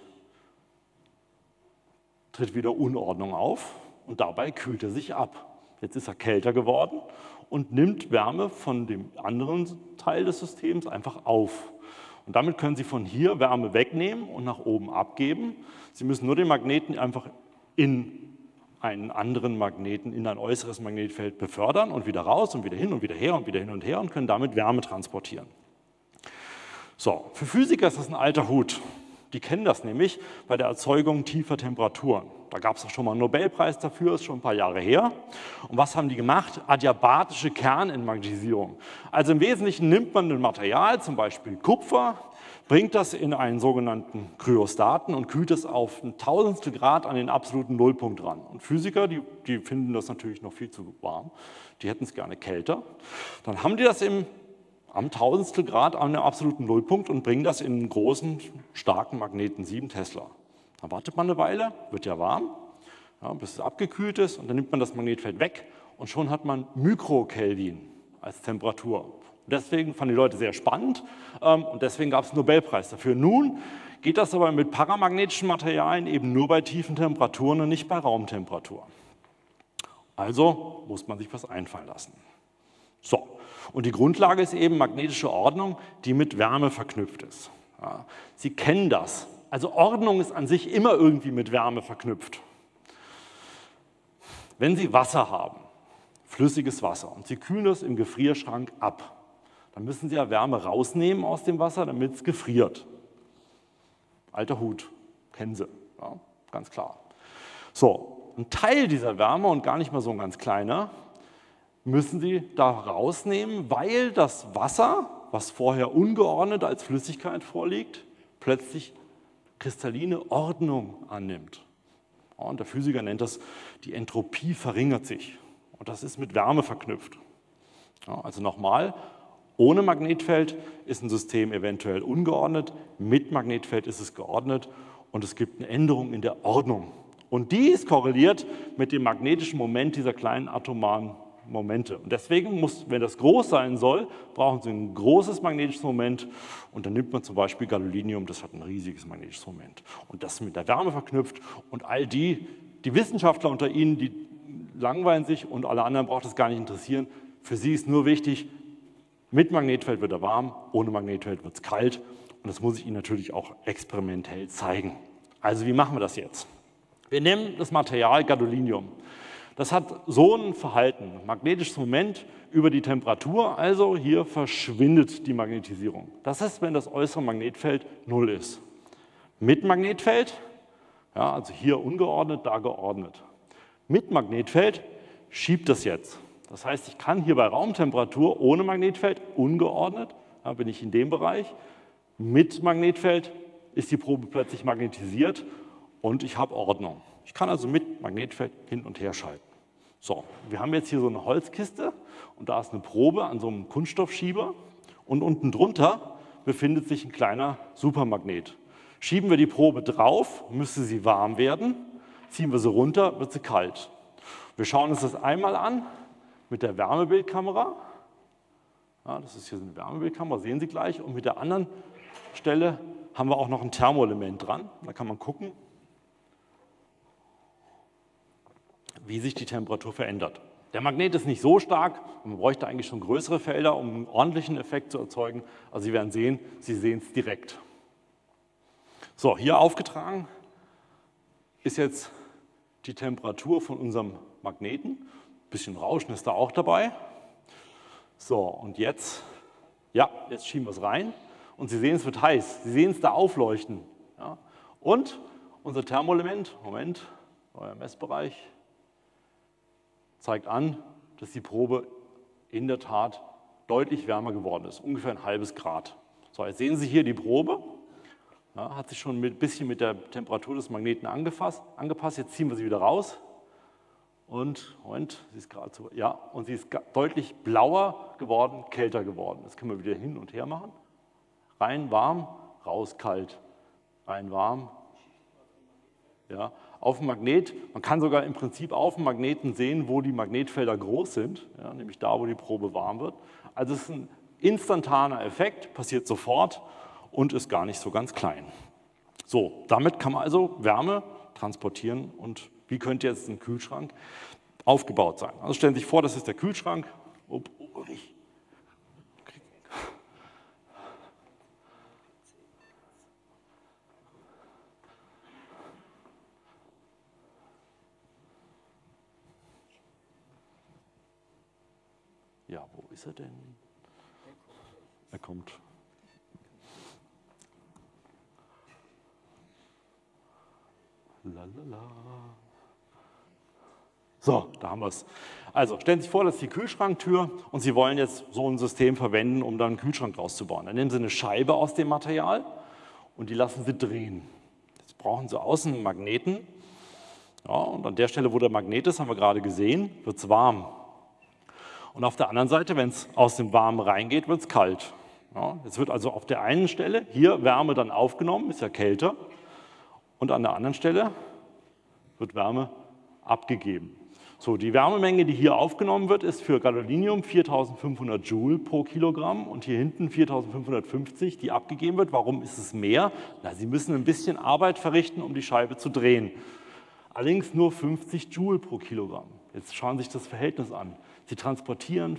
tritt wieder Unordnung auf und dabei kühlt er sich ab. Jetzt ist er kälter geworden und nimmt Wärme von dem anderen Teil des Systems einfach auf. Und damit können Sie von hier Wärme wegnehmen und nach oben abgeben. Sie müssen nur den Magneten einfach in einen anderen Magneten, in ein äußeres Magnetfeld befördern und wieder raus und wieder hin und wieder her und wieder hin und her und können damit Wärme transportieren. So, für Physiker ist das ein alter Hut. Die kennen das nämlich bei der Erzeugung tiefer Temperaturen. Da gab es auch schon mal einen Nobelpreis dafür, ist schon ein paar Jahre her. Und was haben die gemacht? Adiabatische Kernentmagnetisierung. Also im Wesentlichen nimmt man ein Material, zum Beispiel Kupfer, bringt das in einen sogenannten Kryostaten und kühlt es auf ein Tausendstel Grad an den absoluten Nullpunkt ran. Und Physiker, die finden das natürlich noch viel zu warm, die hätten es gerne kälter. Dann haben die das am Tausendstel Grad an dem absoluten Nullpunkt und bringen das in einen großen, starken Magneten, 7 Tesla. Dann wartet man eine Weile, wird ja warm, ja, bis es abgekühlt ist und dann nimmt man das Magnetfeld weg und schon hat man Mikrokelvin als Temperatur. Und deswegen fanden die Leute sehr spannend und deswegen gab es einen Nobelpreis dafür. Nun geht das aber mit paramagnetischen Materialien eben nur bei tiefen Temperaturen und nicht bei Raumtemperatur. Also muss man sich was einfallen lassen. So, und die Grundlage ist eben magnetische Ordnung, die mit Wärme verknüpft ist. Ja, Sie kennen das. Also Ordnung ist an sich immer irgendwie mit Wärme verknüpft. Wenn Sie Wasser haben, flüssiges Wasser, und Sie kühlen das im Gefrierschrank ab, dann müssen Sie ja Wärme rausnehmen aus dem Wasser, damit es gefriert. Alter Hut, kennen Sie, ja, ganz klar. So, ein Teil dieser Wärme, und gar nicht mal so ein ganz kleiner, müssen Sie da rausnehmen, weil das Wasser, was vorher ungeordnet als Flüssigkeit vorliegt, plötzlich kristalline Ordnung annimmt. Ja, und der Physiker nennt das, die Entropie verringert sich. Und das ist mit Wärme verknüpft. Ja, also nochmal, ohne Magnetfeld ist ein System eventuell ungeordnet, mit Magnetfeld ist es geordnet und es gibt eine Änderung in der Ordnung. Und die ist korreliert mit dem magnetischen Moment dieser kleinen atomaren Momente. Und deswegen muss, wenn das groß sein soll, brauchen Sie ein großes magnetisches Moment und dann nimmt man zum Beispiel Gadolinium, das hat ein riesiges magnetisches Moment. Und das ist mit der Wärme verknüpft und all die Wissenschaftler unter Ihnen, die langweilen sich und alle anderen braucht es gar nicht interessieren. Für sie ist nur wichtig, mit Magnetfeld wird er warm, ohne Magnetfeld wird es kalt. Und das muss ich Ihnen natürlich auch experimentell zeigen. Also wie machen wir das jetzt? Wir nehmen das Material Gadolinium. Das hat so ein Verhalten, magnetisches Moment über die Temperatur, also hier verschwindet die Magnetisierung. Das ist, wenn das äußere Magnetfeld 0 ist. Mit Magnetfeld, ja, also hier ungeordnet, da geordnet. Mit Magnetfeld schiebt das jetzt. Das heißt, ich kann hier bei Raumtemperatur ohne Magnetfeld ungeordnet, da bin ich in dem Bereich. Mit Magnetfeld ist die Probe plötzlich magnetisiert und ich habe Ordnung. Ich kann also mit Magnetfeld hin und her schalten. So, wir haben jetzt hier so eine Holzkiste und da ist eine Probe an so einem Kunststoffschieber und unten drunter befindet sich ein kleiner Supermagnet. Schieben wir die Probe drauf, müsste sie warm werden. Ziehen wir sie runter, wird sie kalt. Wir schauen uns das einmal an mit der Wärmebildkamera. Ja, das ist hier eine Wärmebildkamera, sehen Sie gleich. Und mit der anderen Stelle haben wir auch noch ein Thermoelement dran. Da kann man gucken, wie sich die Temperatur verändert. Der Magnet ist nicht so stark, man bräuchte eigentlich schon größere Felder, um einen ordentlichen Effekt zu erzeugen. Also Sie werden sehen, Sie sehen es direkt. So, hier aufgetragen ist jetzt die Temperatur von unserem Magneten. Ein bisschen Rauschen ist da auch dabei. So, und jetzt schieben wir es rein und Sie sehen, es wird heiß. Sie sehen es da aufleuchten. Ja. Und unser Thermoelement, Moment, euer Messbereich, zeigt an, dass die Probe in der Tat deutlich wärmer geworden ist, ungefähr ein halbes Grad. So, jetzt sehen Sie hier die Probe, ja, hat sich schon ein bisschen mit der Temperatur des Magneten angepasst. Jetzt ziehen wir sie wieder raus und, Moment, sie ist gerade so, ja, und sie ist deutlich blauer geworden, kälter geworden. Das können wir wieder hin und her machen. Rein warm, raus kalt, rein warm. Ja, auf dem Magnet, man kann sogar im Prinzip auf dem Magneten sehen, wo die Magnetfelder groß sind, ja, nämlich da, wo die Probe warm wird. Also es ist ein instantaner Effekt, passiert sofort und ist gar nicht so ganz klein. So, damit kann man also Wärme transportieren und wie könnte jetzt ein Kühlschrank aufgebaut sein? Also stellen Sie sich vor, das ist der Kühlschrank. Ja, wo ist er denn? Er kommt. Lalala. So, da haben wir es. Also stellen Sie sich vor, das ist die Kühlschranktür und Sie wollen jetzt so ein System verwenden, um dann einen Kühlschrank rauszubauen. Dann nehmen Sie eine Scheibe aus dem Material und die lassen Sie drehen. Jetzt brauchen Sie außen einen Magneten. Ja, und an der Stelle, wo der Magnet ist, haben wir gerade gesehen, wird es warm. Und auf der anderen Seite, wenn es aus dem Warmen reingeht, wird es kalt. Ja, jetzt wird also auf der einen Stelle hier Wärme dann aufgenommen, ist ja kälter. Und an der anderen Stelle wird Wärme abgegeben. So, die Wärmemenge, die hier aufgenommen wird, ist für Gadolinium 4500 Joule pro Kilogramm und hier hinten 4550, die abgegeben wird. Warum ist es mehr? Na, Sie müssen ein bisschen Arbeit verrichten, um die Scheibe zu drehen. Allerdings nur 50 Joule pro Kilogramm. Jetzt schauen Sie sich das Verhältnis an. Sie transportieren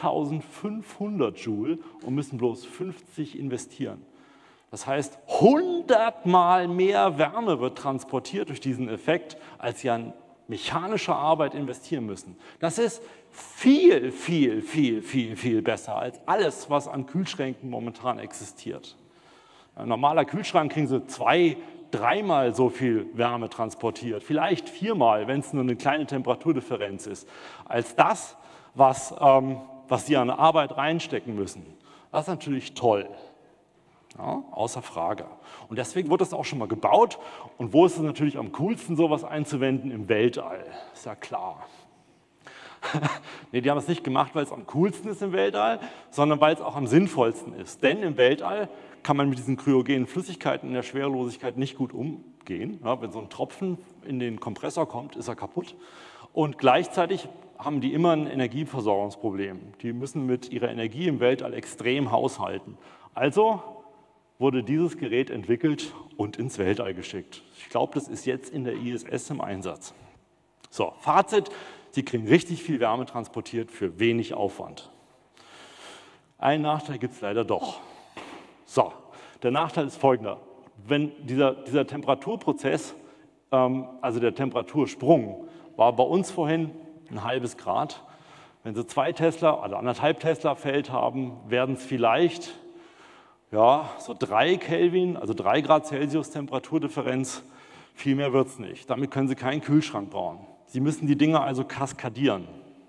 4500 Joule und müssen bloß 50 investieren. Das heißt, 100 Mal mehr Wärme wird transportiert durch diesen Effekt, als Sie an mechanischer Arbeit investieren müssen. Das ist viel, viel, viel, viel, viel besser als alles, was an Kühlschränken momentan existiert. Ein normaler Kühlschrank kriegen Sie 2-, 3-mal so viel Wärme transportiert, vielleicht 4-mal, wenn es nur eine kleine Temperaturdifferenz ist, als das, was Sie an Arbeit reinstecken müssen. Das ist natürlich toll. Ja, außer Frage. Und deswegen wurde das auch schon mal gebaut. Und wo ist es natürlich am coolsten, sowas einzuwenden? Im Weltall. Ist ja klar. Nee, die haben es nicht gemacht, weil es am coolsten ist im Weltall, sondern weil es auch am sinnvollsten ist. Denn im Weltall kann man mit diesen kryogenen Flüssigkeiten in der Schwerelosigkeit nicht gut umgehen. Ja, wenn so ein Tropfen in den Kompressor kommt, ist er kaputt. Und gleichzeitig haben die immer ein Energieversorgungsproblem. Die müssen mit ihrer Energie im Weltall extrem haushalten. Also wurde dieses Gerät entwickelt und ins Weltall geschickt. Ich glaube, das ist jetzt in der ISS im Einsatz. So, Fazit, Sie kriegen richtig viel Wärme transportiert für wenig Aufwand. Einen Nachteil gibt es leider doch. So, der Nachteil ist folgender. Wenn dieser Temperaturprozess, also der Temperatursprung, war bei uns vorhin ein halbes Grad. Wenn Sie 2 Tesla, also 1,5 Tesla Feld haben, werden es vielleicht ja, so 3 Kelvin, also 3 Grad Celsius Temperaturdifferenz. Viel mehr wird es nicht. Damit können Sie keinen Kühlschrank bauen. Sie müssen die Dinger also kaskadieren.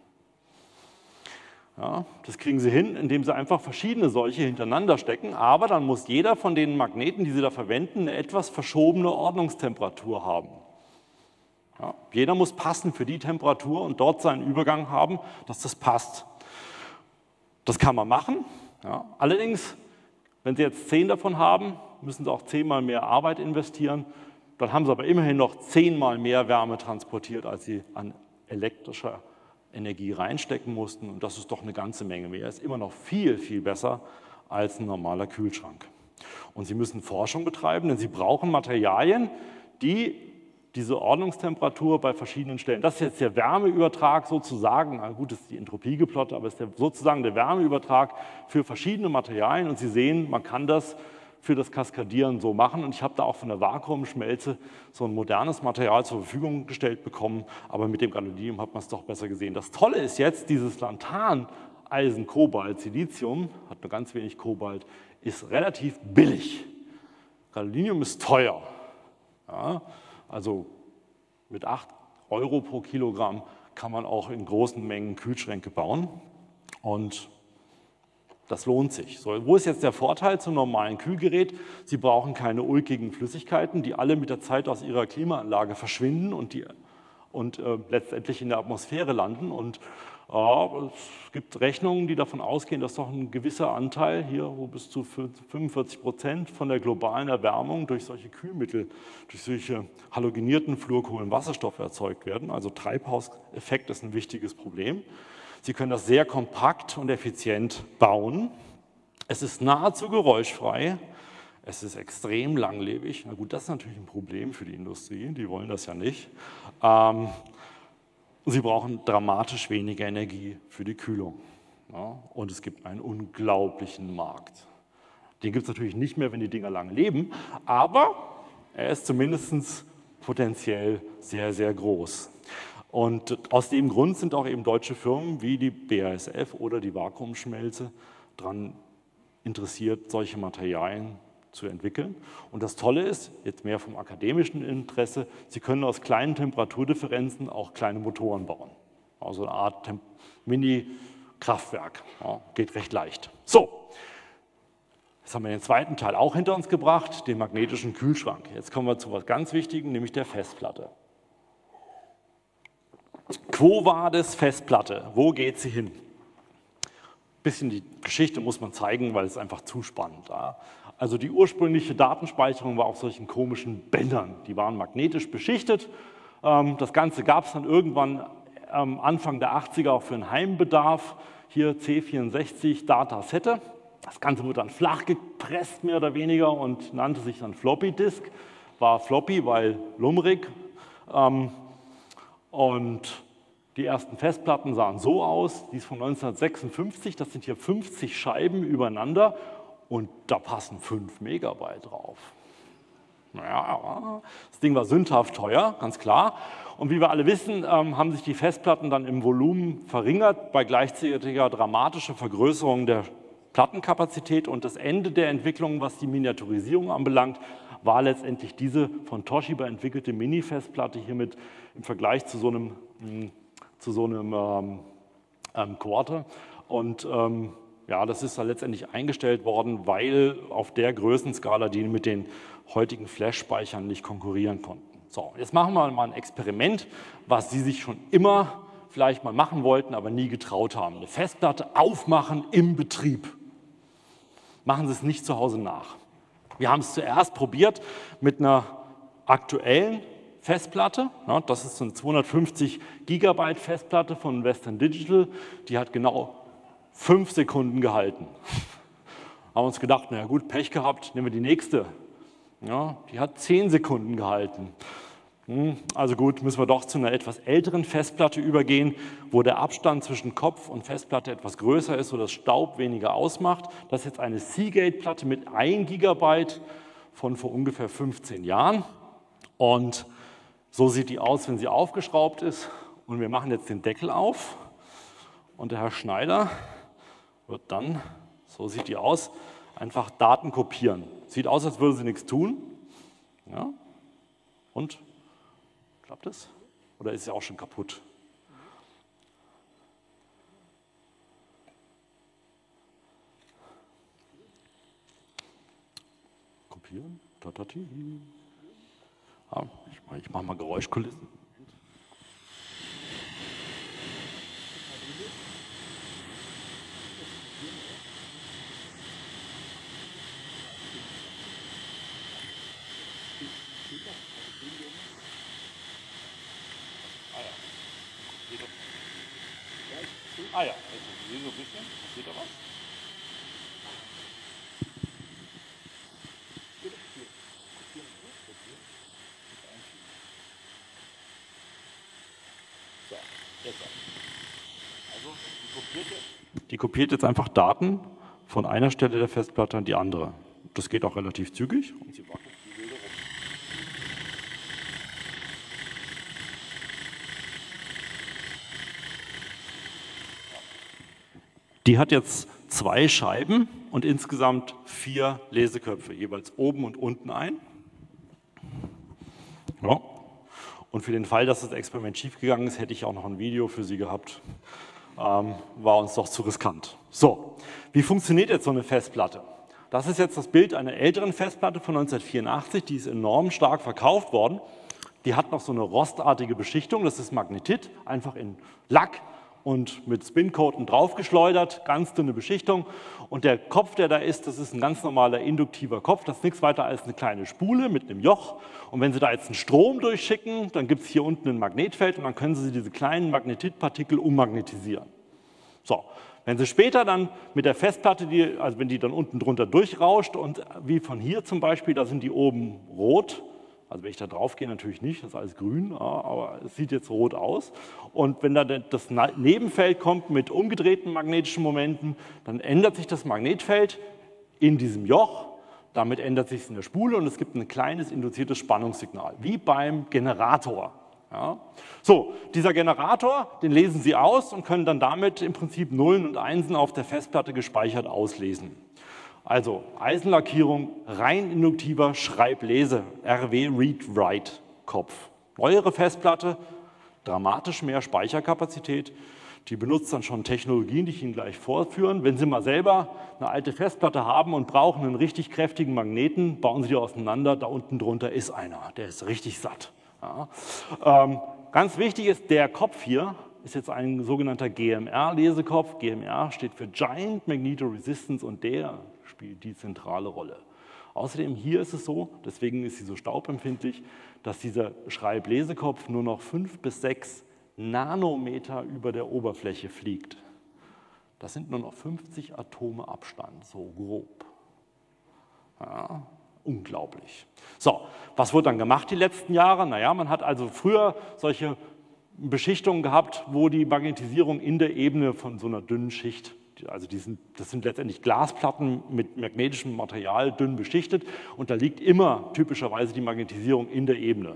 Ja, das kriegen Sie hin, indem Sie einfach verschiedene solche hintereinander stecken, aber dann muss jeder von den Magneten, die Sie da verwenden, eine etwas verschobene Ordnungstemperatur haben. Ja, jeder muss passen für die Temperatur und dort seinen Übergang haben, dass das passt. Das kann man machen. Ja. Allerdings, wenn Sie jetzt 10 davon haben, müssen Sie auch 10-mal mehr Arbeit investieren. Dann haben Sie aber immerhin noch 10-mal mehr Wärme transportiert, als Sie an elektrischer Energie reinstecken mussten. Und das ist doch eine ganze Menge mehr. Ist immer noch viel, viel besser als ein normaler Kühlschrank. Und Sie müssen Forschung betreiben, denn Sie brauchen Materialien, die diese Ordnungstemperatur bei verschiedenen Stellen, das ist jetzt der Wärmeübertrag sozusagen, na gut, das ist die Entropie geplottet, aber es ist sozusagen der Wärmeübertrag für verschiedene Materialien. Und Sie sehen, man kann das für das Kaskadieren so machen. Und ich habe da auch von der Vakuumschmelze so ein modernes Material zur Verfügung gestellt bekommen, aber mit dem Gadolinium hat man es doch besser gesehen. Das Tolle ist jetzt, dieses Lanthaneisen, Kobalt, Silizium, hat nur ganz wenig Kobalt, ist relativ billig. Gadolinium ist teuer. Ja, also mit 8 € pro Kilogramm kann man auch in großen Mengen Kühlschränke bauen und das lohnt sich. So, wo ist jetzt der Vorteil zum normalen Kühlgerät? Sie brauchen keine ulkigen Flüssigkeiten, die alle mit der Zeit aus Ihrer Klimaanlage verschwinden und letztendlich in der Atmosphäre landen. Und es gibt Rechnungen, die davon ausgehen, dass doch ein gewisser Anteil, hier wo bis zu 45% von der globalen Erwärmung durch solche Kühlmittel, durch solche halogenierten Fluorkohlenwasserstoffe erzeugt werden. Also Treibhauseffekt ist ein wichtiges Problem. Sie können das sehr kompakt und effizient bauen. Es ist nahezu geräuschfrei. Es ist extrem langlebig. Na gut, das ist natürlich ein Problem für die Industrie. Die wollen das ja nicht. Sie brauchen dramatisch weniger Energie für die Kühlung. Ja, und es gibt einen unglaublichen Markt. Den gibt es natürlich nicht mehr, wenn die Dinger lange leben, aber er ist zumindest potenziell sehr, sehr groß. Und aus dem Grund sind auch eben deutsche Firmen wie die BASF oder die Vakuumschmelze daran interessiert, solche Materialien zu entwickeln. Und das Tolle ist, jetzt mehr vom akademischen Interesse, Sie können aus kleinen Temperaturdifferenzen auch kleine Motoren bauen. Also eine Art Mini-Kraftwerk. Ja, geht recht leicht. So, jetzt haben wir den zweiten Teil auch hinter uns gebracht, den magnetischen Kühlschrank. Jetzt kommen wir zu etwas ganz Wichtigem, nämlich der Festplatte. Quo vadis Festplatte? Wo geht sie hin? Ein bisschen die Geschichte muss man zeigen, weil es einfach zu spannend war. Also die ursprüngliche Datenspeicherung war auf solchen komischen Bändern. Die waren magnetisch beschichtet. Das Ganze gab es dann irgendwann Anfang der 80er auch für einen Heimbedarf. Hier C64 Datasette. Das Ganze wurde dann flach gepresst, mehr oder weniger, und nannte sich dann Floppy Disk. War Floppy, weil lummrig. Und die ersten Festplatten sahen so aus, die ist von 1956, das sind hier 50 Scheiben übereinander und da passen 5 Megabyte drauf. Naja, das Ding war sündhaft teuer, ganz klar. Und wie wir alle wissen, haben sich die Festplatten dann im Volumen verringert, bei gleichzeitiger dramatischer Vergrößerung der Plattenkapazität, und das Ende der Entwicklung, was die Miniaturisierung anbelangt, war letztendlich diese von Toshiba entwickelte Mini-Festplatte hiermit im Vergleich zu so einem Quarter. Und ja, das ist dann letztendlich eingestellt worden, weil auf der Größenskala die mit den heutigen Flash-Speichern nicht konkurrieren konnten. So, jetzt machen wir mal ein Experiment, was Sie sich schon immer vielleicht mal machen wollten, aber nie getraut haben. Eine Festplatte aufmachen im Betrieb. Machen Sie es nicht zu Hause nach. Wir haben es zuerst probiert mit einer aktuellen Festplatte. Ja, das ist so eine 250 Gigabyte Festplatte von Western Digital. Die hat genau 5 Sekunden gehalten. Haben uns gedacht, na ja gut, Pech gehabt, nehmen wir die nächste. Ja, die hat 10 Sekunden gehalten. Also gut, müssen wir doch zu einer etwas älteren Festplatte übergehen, wo der Abstand zwischen Kopf und Festplatte etwas größer ist, sodass Staub weniger ausmacht. Das ist jetzt eine Seagate-Platte mit 1 GB von vor ungefähr 15 Jahren. Und so sieht die aus, wenn sie aufgeschraubt ist. Und wir machen jetzt den Deckel auf. Und der Herr Schneider wird dann, so sieht die aus, einfach Daten kopieren. Sieht aus, als würde sie nichts tun. Ja. Und? Klappt es? Oder ist sie auch schon kaputt? Kopieren. Tatati. Ja, ich mache mal Geräuschkulissen. Ah ja, ich sehe so ein bisschen. Seht ihr was? So, jetzt also die kopiert jetzt einfach Daten von einer Stelle der Festplatte an die andere. Das geht auch relativ zügig. Und sie wackelt die Bilder rum. Die hat jetzt 2 Scheiben und insgesamt 4 Leseköpfe, jeweils oben und unten ein. Ja. Und für den Fall, dass das Experiment schiefgegangen ist, hätte ich auch noch ein Video für Sie gehabt. War uns doch zu riskant. So, wie funktioniert jetzt so eine Festplatte? Das ist jetzt das Bild einer älteren Festplatte von 1984, die ist enorm stark verkauft worden. Die hat noch so eine rostartige Beschichtung, das ist Magnetit, einfach in Lack und mit Spincoaten draufgeschleudert, ganz dünne Beschichtung. Und der Kopf, der da ist, das ist ein ganz normaler induktiver Kopf, das ist nichts weiter als eine kleine Spule mit einem Joch. Und wenn Sie da jetzt einen Strom durchschicken, dann gibt es hier unten ein Magnetfeld und dann können Sie diese kleinen Magnetitpartikel ummagnetisieren. So, wenn Sie später dann mit der Festplatte, also wenn die dann unten drunter durchrauscht und wie von hier zum Beispiel, da sind die oben rot, also wenn ich da drauf gehe, natürlich nicht, das ist alles grün, aber es sieht jetzt rot aus. Und wenn da das Nebenfeld kommt mit umgedrehten magnetischen Momenten, dann ändert sich das Magnetfeld in diesem Joch, damit ändert sich es in der Spule und es gibt ein kleines induziertes Spannungssignal, wie beim Generator. Ja. So, dieser Generator, den lesen Sie aus und können dann damit im Prinzip Nullen und Einsen auf der Festplatte gespeichert auslesen. Also Eisenlackierung, rein induktiver Schreib-Lese, RW Read-Write-Kopf. Neuere Festplatte, dramatisch mehr Speicherkapazität. Die benutzt dann schon Technologien, die ich Ihnen gleich vorführen. Wenn Sie mal selber eine alte Festplatte haben und brauchen einen richtig kräftigen Magneten, bauen Sie die auseinander, da unten drunter ist einer, der ist richtig satt. Ja. Ganz wichtig ist, der Kopf hier ist jetzt ein sogenannter GMR-Lesekopf. GMR steht für Giant Magnetoresistance und der spielt die zentrale Rolle. Außerdem hier ist es so, deswegen ist sie so staubempfindlich, dass dieser Schreib-Lesekopf nur noch 5 bis 6 Nanometer über der Oberfläche fliegt. Das sind nur noch 50 Atome Abstand, so grob. Ja, unglaublich. So, was wurde dann gemacht die letzten Jahre? Naja, man hat also früher solche Beschichtungen gehabt, wo die Magnetisierung in der Ebene von so einer dünnen Schicht, also das sind letztendlich Glasplatten mit magnetischem Material dünn beschichtet und da liegt immer typischerweise die Magnetisierung in der Ebene.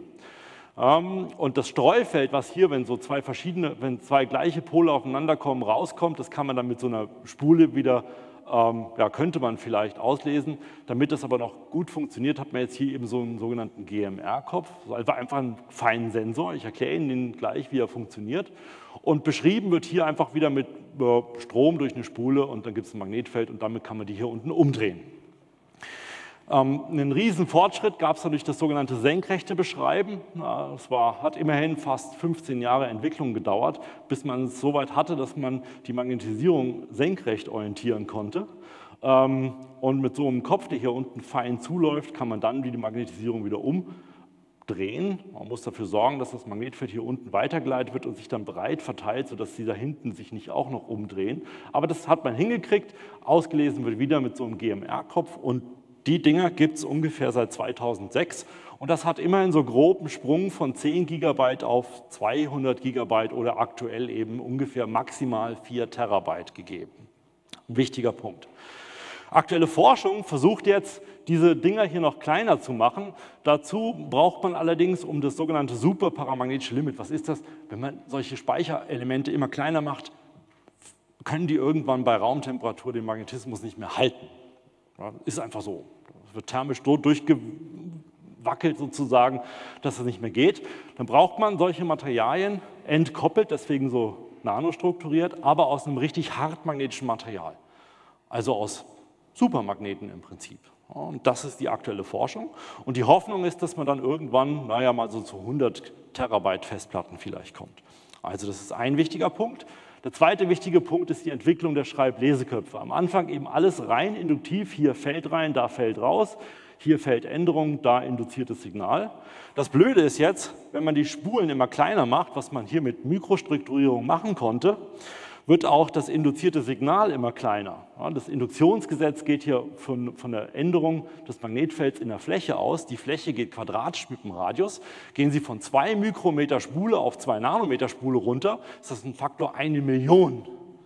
Und das Streufeld, was hier, wenn zwei gleiche Pole aufeinander kommen, rauskommt, das kann man dann mit so einer Spule wieder, könnte man vielleicht auslesen. Damit das aber noch gut funktioniert, hat man jetzt hier eben so einen sogenannten GMR-Kopf, also einfach einen feinen Sensor. Ich erkläre Ihnen gleich, wie er funktioniert. Und beschrieben wird hier einfach wieder mit Strom durch eine Spule und dann gibt es ein Magnetfeld und damit kann man die hier unten umdrehen. Einen riesen Fortschritt gab es durch das sogenannte senkrechte Beschreiben. Es hat immerhin fast 15 Jahre Entwicklung gedauert, bis man es so weit hatte, dass man die Magnetisierung senkrecht orientieren konnte. Und mit so einem Kopf, der hier unten fein zuläuft, kann man dann die Magnetisierung wieder umdrehen. Man muss dafür sorgen, dass das Magnetfeld hier unten weitergeleitet wird und sich dann breit verteilt, sodass die da hinten sich nicht auch noch umdrehen. Aber das hat man hingekriegt. Ausgelesen wird wieder mit so einem GMR-Kopf und die Dinger gibt es ungefähr seit 2006 Und das hat immerhin so grob einen Sprung von 10 Gigabyte auf 200 Gigabyte oder aktuell eben ungefähr maximal 4 Terabyte gegeben. Ein wichtiger Punkt. Aktuelle Forschung versucht jetzt, diese Dinger hier noch kleiner zu machen. Dazu braucht man allerdings um das sogenannte superparamagnetische Limit. Was ist das? Wenn man solche Speicherelemente immer kleiner macht, können die irgendwann bei Raumtemperatur den Magnetismus nicht mehr halten. Ja, ist einfach so. Es wird thermisch so durchgewackelt sozusagen, dass es nicht mehr geht. Dann braucht man solche Materialien entkoppelt, deswegen so nanostrukturiert, aber aus einem richtig hartmagnetischen Material. Also aus Supermagneten im Prinzip. Und das ist die aktuelle Forschung. Und die Hoffnung ist, dass man dann irgendwann, naja, mal so zu 100 Terabyte Festplatten vielleicht kommt. Also das ist ein wichtiger Punkt. Der zweite wichtige Punkt ist die Entwicklung der Schreibleseköpfe. Am Anfang eben alles rein induktiv, hier fällt rein, da fällt raus, hier fällt Änderung, da induziertes Signal. Das Blöde ist jetzt, wenn man die Spulen immer kleiner macht, was man hier mit Mikrostrukturierung machen konnte, wird auch das induzierte Signal immer kleiner. Ja, das Induktionsgesetz geht hier von der Änderung des Magnetfelds in der Fläche aus. Die Fläche geht quadratisch mit dem Radius. Gehen Sie von 2 Mikrometer Spule auf 2 Nanometer Spule runter, ist das ein Faktor 1 Million.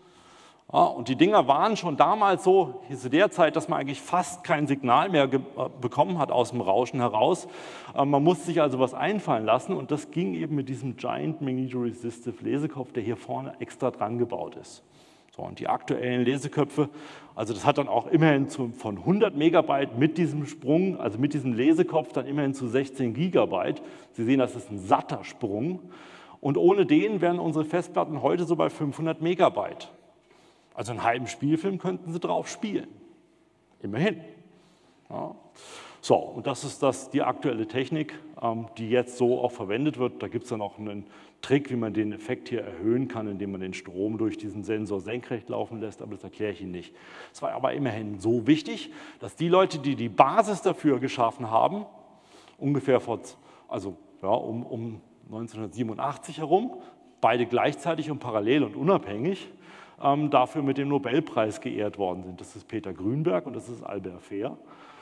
Ja, und die Dinger waren schon damals so, zu der Zeit, dass man eigentlich fast kein Signal mehr bekommen hat aus dem Rauschen heraus. Man musste sich also was einfallen lassen und das ging eben mit diesem Giant Magnetoresistive Lesekopf, der hier vorne extra dran gebaut ist. So, und die aktuellen Leseköpfe, also das hat dann auch immerhin von 100 Megabyte mit diesem Sprung, also mit diesem Lesekopf dann immerhin zu 16 Gigabyte. Sie sehen, das ist ein satter Sprung. Und ohne den wären unsere Festplatten heute so bei 500 Megabyte. Also einen halben Spielfilm könnten Sie drauf spielen. Immerhin. Ja. So, und das ist die aktuelle Technik, die jetzt so auch verwendet wird. Da gibt es dann auch einen Trick, wie man den Effekt hier erhöhen kann, indem man den Strom durch diesen Sensor senkrecht laufen lässt, aber das erkläre ich Ihnen nicht. Es war aber immerhin so wichtig, dass die Leute, die die Basis dafür geschaffen haben, ungefähr um 1987 herum, beide gleichzeitig und parallel und unabhängig, dafür mit dem Nobelpreis geehrt worden sind. Das ist Peter Grünberg und das ist Albert Fehr.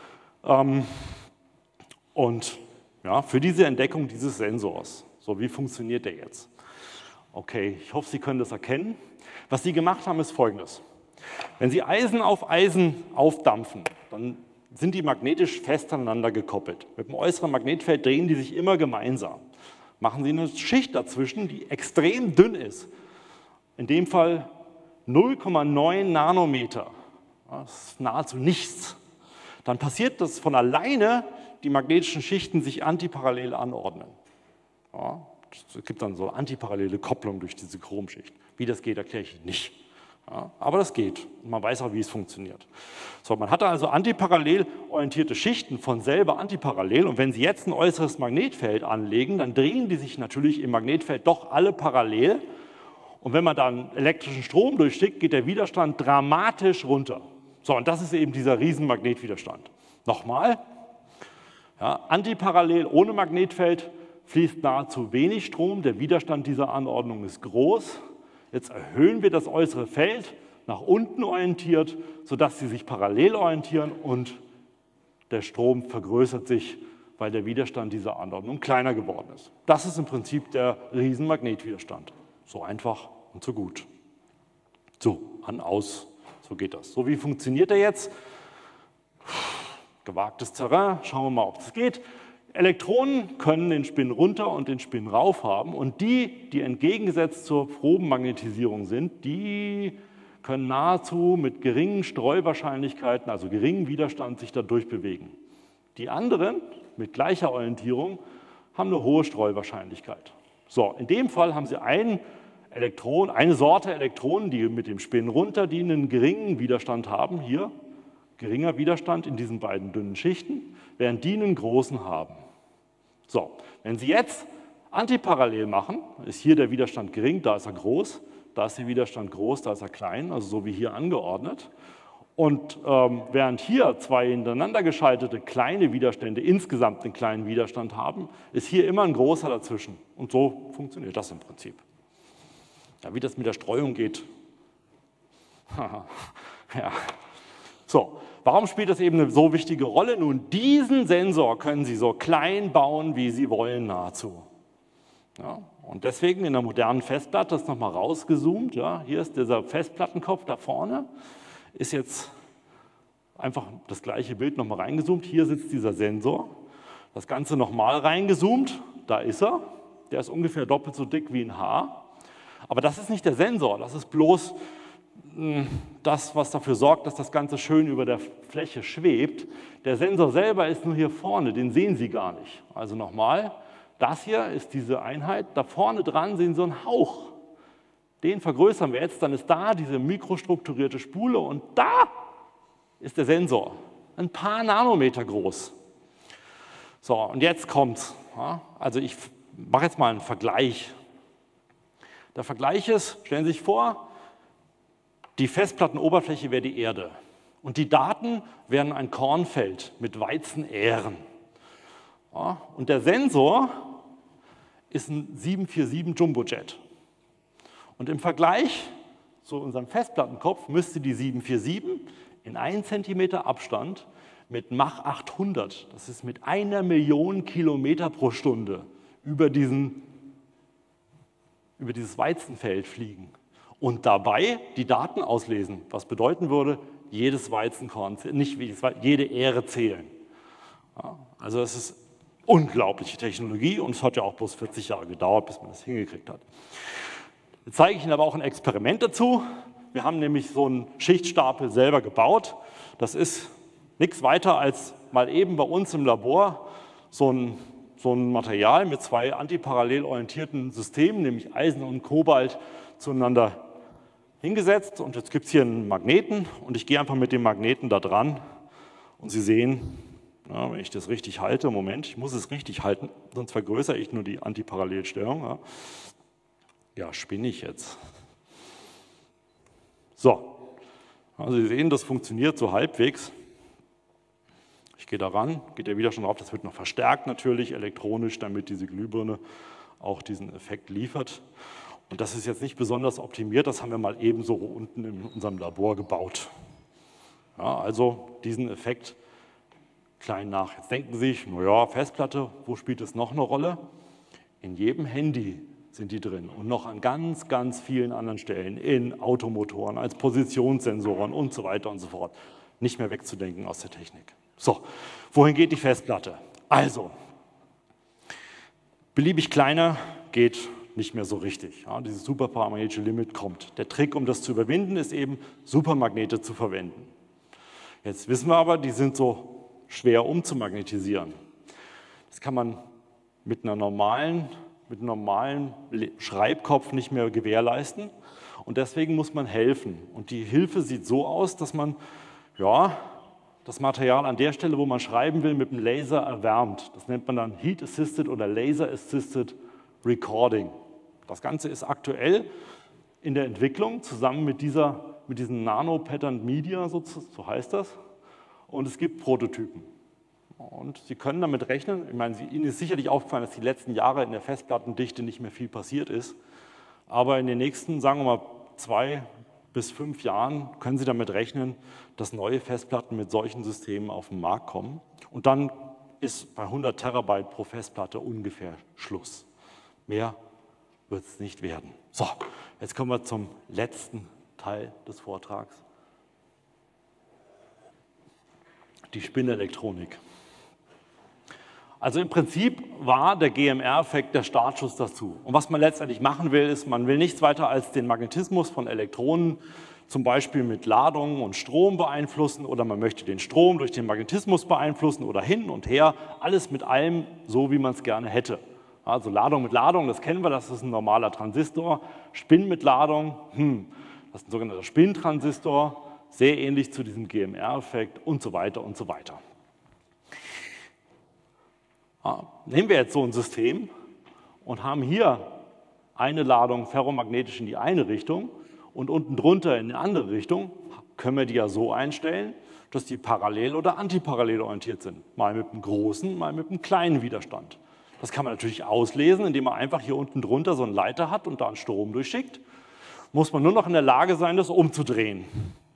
Und ja, für diese Entdeckung dieses Sensors. So, wie funktioniert der jetzt? Okay, ich hoffe, Sie können das erkennen. Was Sie gemacht haben, ist Folgendes. Wenn Sie Eisen aufdampfen, dann sind die magnetisch fest aneinander gekoppelt. Mit dem äußeren Magnetfeld drehen die sich immer gemeinsam. Machen Sie eine Schicht dazwischen, die extrem dünn ist. In dem Fall 0,9 Nanometer, das ist nahezu nichts, dann passiert, dass von alleine die magnetischen Schichten sich antiparallel anordnen. Ja, es gibt dann so antiparallele Kopplung durch diese Chromschicht. Wie das geht, erkläre ich Ihnen nicht. Ja, aber das geht und man weiß auch, wie es funktioniert. So, man hatte also antiparallel orientierte Schichten von selber antiparallel und wenn Sie jetzt ein äußeres Magnetfeld anlegen, dann drehen die sich natürlich im Magnetfeld doch alle parallel. Und wenn man dann elektrischen Strom durchschickt, geht der Widerstand dramatisch runter. So, und das ist eben dieser Riesenmagnetwiderstand. Nochmal, ja, antiparallel ohne Magnetfeld fließt nahezu wenig Strom, der Widerstand dieser Anordnung ist groß. Jetzt erhöhen wir das äußere Feld nach unten orientiert, sodass sie sich parallel orientieren und der Strom vergrößert sich, weil der Widerstand dieser Anordnung kleiner geworden ist. Das ist im Prinzip der Riesenmagnetwiderstand. So einfach und so gut. So, an, aus, so geht das. So, wie funktioniert der jetzt? Gewagtes Terrain, schauen wir mal, ob das geht. Elektronen können den Spin runter und den Spin rauf haben und die entgegengesetzt zur Probenmagnetisierung sind, die können nahezu mit geringen Streuwahrscheinlichkeiten, also geringem Widerstand, sich da durchbewegen. Die anderen mit gleicher Orientierung haben eine hohe Streuwahrscheinlichkeit. So, in dem Fall haben Sie eine Sorte Elektronen, die mit dem Spin runter, die einen geringen Widerstand haben, hier, geringer Widerstand in diesen beiden dünnen Schichten, während die einen großen haben. So, wenn Sie jetzt antiparallel machen, ist hier der Widerstand gering, da ist er groß, da ist der Widerstand groß, da ist er klein, also so wie hier angeordnet. Und während hier zwei hintereinander geschaltete kleine Widerstände insgesamt einen kleinen Widerstand haben, ist hier immer ein großer dazwischen. Und so funktioniert das im Prinzip. Ja, wie das mit der Streuung geht, ja, So, warum spielt das eben eine so wichtige Rolle? Nun, diesen Sensor können Sie so klein bauen, wie Sie wollen nahezu. Ja, und deswegen in der modernen Festplatte, das nochmal rausgezoomt, ja, hier ist dieser Festplattenkopf da vorne, ist jetzt einfach das gleiche Bild nochmal reingezoomt, hier sitzt dieser Sensor, das Ganze nochmal reingezoomt, da ist er, der ist ungefähr doppelt so dick wie ein Haar, aber das ist nicht der Sensor, das ist bloß das, was dafür sorgt, dass das Ganze schön über der Fläche schwebt. Der Sensor selber ist nur hier vorne, den sehen Sie gar nicht. Also nochmal, das hier ist diese Einheit, da vorne dran sehen Sie einen Hauch. Den vergrößern wir jetzt, dann ist da diese mikrostrukturierte Spule und da ist der Sensor, ein paar Nanometer groß. So, und jetzt kommt's. Ja, also ich mache jetzt mal einen Vergleich. Der Vergleich ist, stellen Sie sich vor, die Festplattenoberfläche wäre die Erde und die Daten wären ein Kornfeld mit Weizenähren. Ja, und der Sensor ist ein 747 Jumbojet. Und im Vergleich zu unserem Festplattenkopf müsste die 747 in 1 Zentimeter Abstand mit Mach 800, das ist mit 1 Million Kilometer pro Stunde, über dieses Weizenfeld fliegen. Und dabei die Daten auslesen, was bedeuten würde, jedes Weizenkorn, nicht jede Ähre zählen. Ja, also es ist unglaubliche Technologie und es hat ja auch bloß 40 Jahre gedauert, bis man das hingekriegt hat. Jetzt zeige ich Ihnen aber auch ein Experiment dazu. Wir haben nämlich so einen Schichtstapel selber gebaut. Das ist nichts weiter als mal eben bei uns im Labor so ein Material mit zwei antiparallel orientierten Systemen, nämlich Eisen und Kobalt, zueinander hingesetzt. Und jetzt gibt es hier einen Magneten und ich gehe einfach mit dem Magneten da dran und Sie sehen, ja, wenn ich das richtig halte, Moment, ich muss es richtig halten, sonst vergrößere ich nur die Antiparallelstörung. Ja, spinne ich jetzt. So, also Sie sehen, das funktioniert so halbwegs. Ich gehe da ran, geht der Widerstand drauf, das wird noch verstärkt natürlich, elektronisch, damit diese Glühbirne auch diesen Effekt liefert. Und das ist jetzt nicht besonders optimiert, das haben wir mal ebenso unten in unserem Labor gebaut. Ja, also diesen Effekt klein nach. Jetzt denken Sie sich, naja, Festplatte, wo spielt es noch eine Rolle? In jedem Handy sind die drin und noch an ganz, ganz vielen anderen Stellen, in Automotoren, als Positionssensoren und so weiter und so fort. Nicht mehr wegzudenken aus der Technik. So, wohin geht die Festplatte? Also, beliebig kleiner geht nicht mehr so richtig. Ja, dieses superparamagnetische Limit kommt. Der Trick, um das zu überwinden, ist eben, Supermagnete zu verwenden. Jetzt wissen wir aber, die sind so schwer umzumagnetisieren. Das kann man mit einem normalen Schreibkopf nicht mehr gewährleisten. Und deswegen muss man helfen. Und die Hilfe sieht so aus, dass man das Material an der Stelle, wo man schreiben will, mit dem Laser erwärmt. Das nennt man dann Heat Assisted oder Laser Assisted Recording. Das Ganze ist aktuell in der Entwicklung, zusammen mit diesen Nano-Patterned Media, so heißt das. Und es gibt Prototypen. Und Sie können damit rechnen, ich meine, Ihnen ist sicherlich aufgefallen, dass die letzten Jahre in der Festplattendichte nicht mehr viel passiert ist. Aber in den nächsten, sagen wir mal, 2 bis 5 Jahren können Sie damit rechnen, dass neue Festplatten mit solchen Systemen auf den Markt kommen. Und dann ist bei 100 Terabyte pro Festplatte ungefähr Schluss. Mehr wird es nicht werden. So, jetzt kommen wir zum letzten Teil des Vortrags. Die Spinelektronik. Also im Prinzip war der GMR-Effekt der Startschuss dazu. Und was man letztendlich machen will, ist, man will nichts weiter als den Magnetismus von Elektronen zum Beispiel mit Ladung und Strom beeinflussen oder man möchte den Strom durch den Magnetismus beeinflussen oder hin und her, alles mit allem so, wie man es gerne hätte. Also Ladung mit Ladung, das kennen wir, das ist ein normaler Transistor. Spin mit Ladung, das ist ein sogenannter Spintransistor, sehr ähnlich zu diesem GMR-Effekt und so weiter und so weiter. Nehmen wir jetzt so ein System und haben hier eine Ladung ferromagnetisch in die eine Richtung und unten drunter in die andere Richtung, können wir die ja so einstellen, dass die parallel oder antiparallel orientiert sind. Mal mit einem großen, mal mit einem kleinen Widerstand. Das kann man natürlich auslesen, indem man einfach hier unten drunter so einen Leiter hat und da einen Strom durchschickt. Muss man nur noch in der Lage sein, das umzudrehen.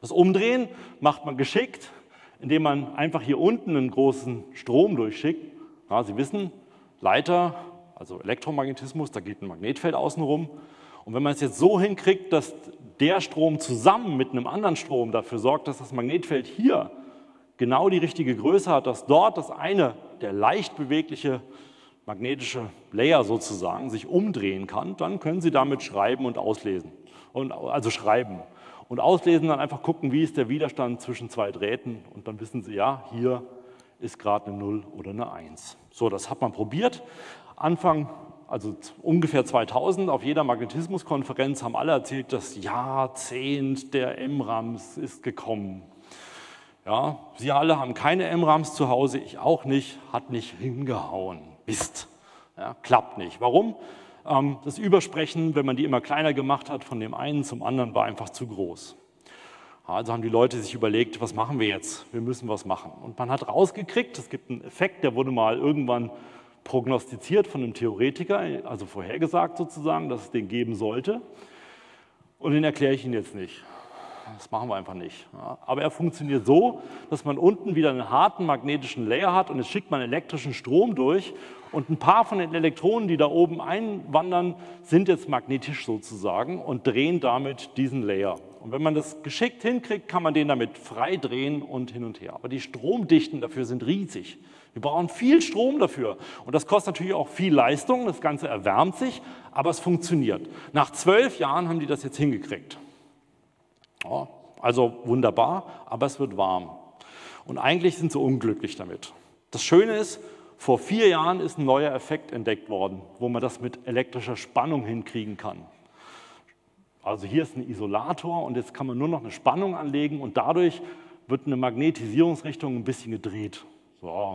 Das Umdrehen macht man geschickt, indem man einfach hier unten einen großen Strom durchschickt. Ja, Sie wissen, Leiter, also Elektromagnetismus, da geht ein Magnetfeld außenrum. Und wenn man es jetzt so hinkriegt, dass der Strom zusammen mit einem anderen Strom dafür sorgt, dass das Magnetfeld hier genau die richtige Größe hat, dass dort das eine, der leicht bewegliche magnetische Layer sozusagen, sich umdrehen kann, dann können Sie damit schreiben und auslesen. Also schreiben. Und auslesen, dann einfach gucken, wie ist der Widerstand zwischen zwei Drähten und dann wissen Sie, ja, hier ist gerade eine 0 oder eine 1. So, das hat man probiert. Anfang, also ungefähr 2000, auf jeder Magnetismuskonferenz haben alle erzählt, das Jahrzehnt der MRAMs ist gekommen. Ja, Sie alle haben keine MRAMs zu Hause, ich auch nicht, hat nicht hingehauen. Mist, ja, klappt nicht. Warum? Das Übersprechen, wenn man die immer kleiner gemacht hat, von dem einen zum anderen, war einfach zu groß. Also haben die Leute sich überlegt, was machen wir jetzt? Wir müssen was machen. Und man hat rausgekriegt, es gibt einen Effekt, der wurde mal irgendwann prognostiziert von einem Theoretiker, also vorhergesagt sozusagen, dass es den geben sollte. Und den erkläre ich Ihnen jetzt nicht. Das machen wir einfach nicht. Aber er funktioniert so, dass man unten wieder einen harten magnetischen Layer hat und es schickt man elektrischen Strom durch und ein paar von den Elektronen, die da oben einwandern, sind jetzt magnetisch sozusagen und drehen damit diesen Layer. Und wenn man das geschickt hinkriegt, kann man den damit frei drehen und hin und her. Aber die Stromdichten dafür sind riesig. Wir brauchen viel Strom dafür. Und das kostet natürlich auch viel Leistung. Das Ganze erwärmt sich, aber es funktioniert. Nach 12 Jahren haben die das jetzt hingekriegt. Ja, also wunderbar, aber es wird warm. Und eigentlich sind sie unglücklich damit. Das Schöne ist, vor 4 Jahren ist ein neuer Effekt entdeckt worden, wo man das mit elektrischer Spannung hinkriegen kann. Also hier ist ein Isolator und jetzt kann man nur noch eine Spannung anlegen und dadurch wird eine Magnetisierungsrichtung ein bisschen gedreht. So,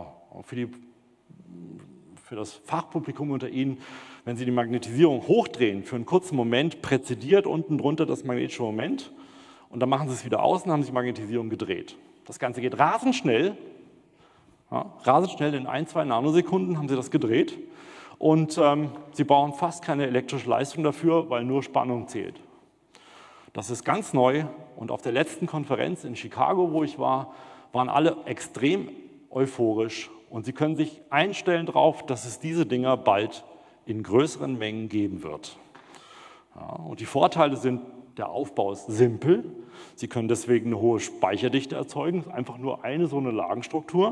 für das Fachpublikum unter Ihnen, wenn Sie die Magnetisierung hochdrehen, für einen kurzen Moment präzediert unten drunter das magnetische Moment und dann machen Sie es wieder aus und haben Sie die Magnetisierung gedreht. Das Ganze geht rasend schnell, ja, in 1-2 Nanosekunden haben Sie das gedreht und Sie brauchen fast keine elektrische Leistung dafür, weil nur Spannung zählt. Das ist ganz neu und auf der letzten Konferenz in Chicago, wo ich war, waren alle extrem euphorisch und Sie können sich einstellen darauf, dass es diese Dinger bald in größeren Mengen geben wird. Ja, und die Vorteile sind, der Aufbau ist simpel. Sie können deswegen eine hohe Speicherdichte erzeugen, einfach nur eine so eine Lagenstruktur.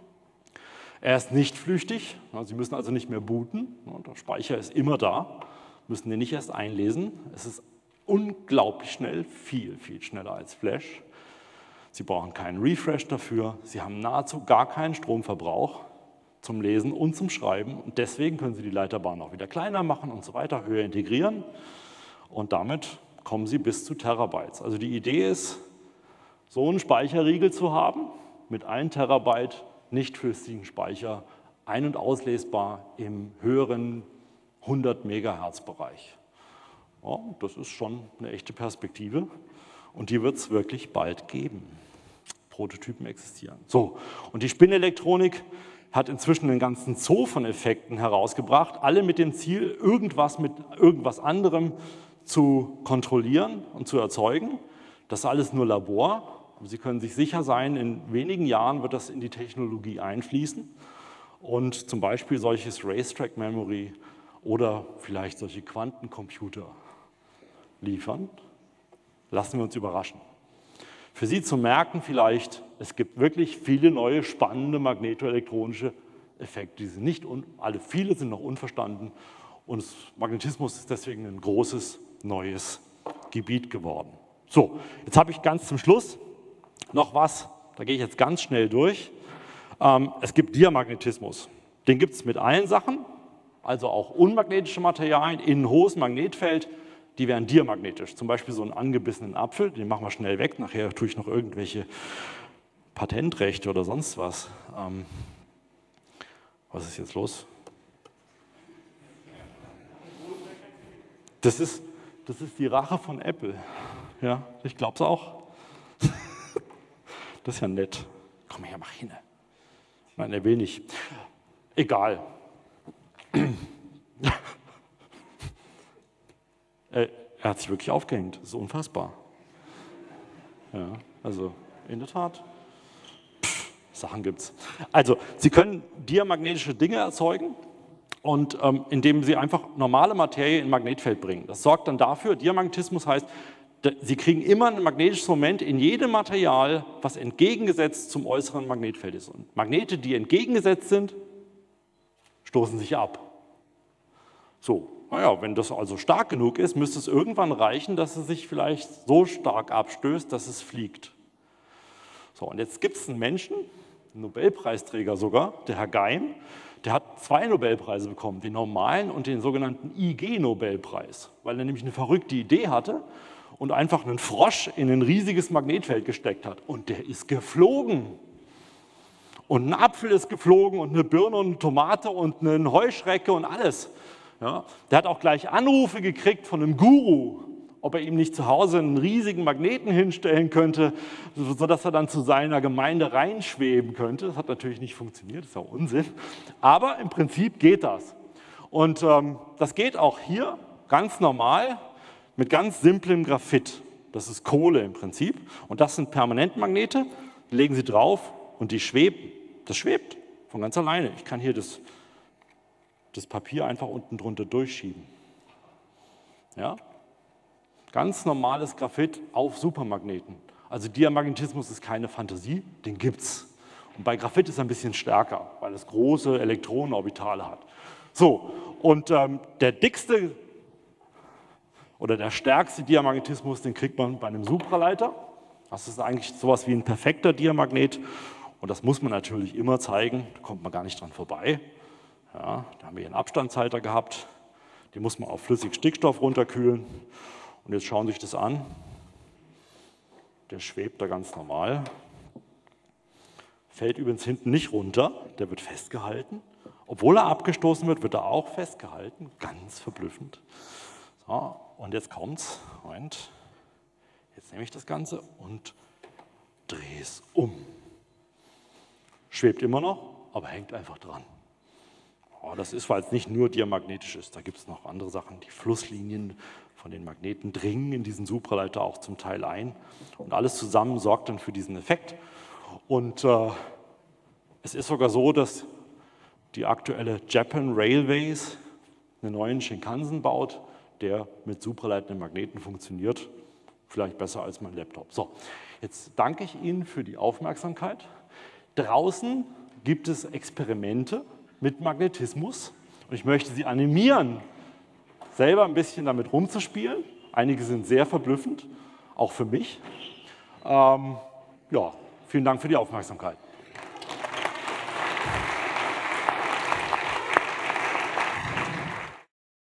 Er ist nicht flüchtig, Sie müssen also nicht mehr booten. Der Speicher ist immer da, müssen den nicht erst einlesen. Es ist unglaublich schnell, viel, viel schneller als Flash. Sie brauchen keinen Refresh dafür. Sie haben nahezu gar keinen Stromverbrauch zum Lesen und zum Schreiben. Und deswegen können Sie die Leiterbahn auch wieder kleiner machen und so weiter, höher integrieren. Und damit kommen Sie bis zu Terabytes. Also die Idee ist, so einen Speicherriegel zu haben, mit 1 Terabyte nicht flüssigen Speicher, ein- und auslesbar im höheren 100 Megahertz Bereich. Ja, das ist schon eine echte Perspektive und die wird es wirklich bald geben. Prototypen existieren. So, und die Spinelektronik hat inzwischen einen ganzen Zoo von Effekten herausgebracht, alle mit dem Ziel, irgendwas mit irgendwas anderem zu kontrollieren und zu erzeugen. Das ist alles nur Labor. Aber Sie können sich sicher sein, in wenigen Jahren wird das in die Technologie einfließen und zum Beispiel solches Racetrack Memory oder vielleicht solche Quantencomputer liefern. Lassen wir uns überraschen. Für Sie zu merken vielleicht, es gibt wirklich viele neue, spannende magnetoelektronische Effekte. Die sind nicht viele sind noch unverstanden und Magnetismus ist deswegen ein großes, neues Gebiet geworden. So, jetzt habe ich ganz zum Schluss noch was, da gehe ich jetzt ganz schnell durch. Es gibt Diamagnetismus. Den gibt es mit allen Sachen, also auch unmagnetische Materialien in ein hohes Magnetfeld, die wären diamagnetisch. Zum Beispiel so einen angebissenen Apfel, den machen wir schnell weg, nachher tue ich noch irgendwelche Patentrechte oder sonst was. Was ist jetzt los? Das ist die Rache von Apple. Ja, ich glaube es auch. Das ist ja nett. Komm her, mach hin. Nein, er will nicht. Egal. Er hat sich wirklich aufgehängt. Das ist unfassbar. Ja, also in der Tat, Sachen gibt's. Also Sie können diamagnetische Dinge erzeugen und indem Sie einfach normale Materie in ein Magnetfeld bringen. Das sorgt dann dafür, Diamagnetismus heißt, Sie kriegen immer ein magnetisches Moment in jedem Material, was entgegengesetzt zum äußeren Magnetfeld ist. Und Magnete, die entgegengesetzt sind, stoßen sich ab. So, naja, wenn das also stark genug ist, müsste es irgendwann reichen, dass es sich vielleicht so stark abstößt, dass es fliegt. So, und jetzt gibt es einen Menschen, einen Nobelpreisträger sogar, der Herr Geim, der hat 2 Nobelpreise bekommen, den normalen und den sogenannten IG-Nobelpreis, weil er nämlich eine verrückte Idee hatte und einfach einen Frosch in ein riesiges Magnetfeld gesteckt hat. Und der ist geflogen. Und ein Apfel ist geflogen und eine Birne und eine Tomate und eine Heuschrecke und alles. Ja, der hat auch gleich Anrufe gekriegt von einem Guru, ob er ihm nicht zu Hause einen riesigen Magneten hinstellen könnte, sodass er dann zu seiner Gemeinde reinschweben könnte. Das hat natürlich nicht funktioniert, das ist ja Unsinn. Aber im Prinzip geht das. Und das geht auch hier ganz normal mit ganz simplem Graphit. Das ist Kohle im Prinzip. Und das sind Permanentmagnete, die legen Sie drauf und die schweben. Das schwebt von ganz alleine. Ich kann hier das Papier einfach unten drunter durchschieben. Ja? Ganz normales Graphit auf Supermagneten. Also Diamagnetismus ist keine Fantasie, den gibt's. Und bei Graphit ist er ein bisschen stärker, weil es große Elektronenorbitale hat. So, und der dickste oder der stärkste Diamagnetismus, den kriegt man bei einem Supraleiter. Das ist eigentlich sowas wie ein perfekter Diamagnet. Und das muss man natürlich immer zeigen, da kommt man gar nicht dran vorbei. Ja, da haben wir hier einen Abstandshalter gehabt, den muss man auf flüssig Stickstoff runterkühlen. Und jetzt schauen Sie sich das an. Der schwebt da ganz normal. Fällt übrigens hinten nicht runter, der wird festgehalten. Obwohl er abgestoßen wird, wird er auch festgehalten. Ganz verblüffend. So, und jetzt kommt's. Moment. Jetzt nehme ich das Ganze und drehe es um. Schwebt immer noch, aber hängt einfach dran. Oh, das ist, weil es nicht nur diamagnetisch ist. Da gibt es noch andere Sachen. Die Flusslinien von den Magneten dringen in diesen Supraleiter auch zum Teil ein. Und alles zusammen sorgt dann für diesen Effekt. Und es ist sogar so, dass die aktuelle Japan Railways einen neuen Shinkansen baut, der mit supraleitenden Magneten funktioniert. Vielleicht besser als mein Laptop. So, jetzt danke ich Ihnen für die Aufmerksamkeit. Draußen gibt es Experimente mit Magnetismus und ich möchte Sie animieren, selber ein bisschen damit rumzuspielen. Einige sind sehr verblüffend, auch für mich. Ja, vielen Dank für die Aufmerksamkeit.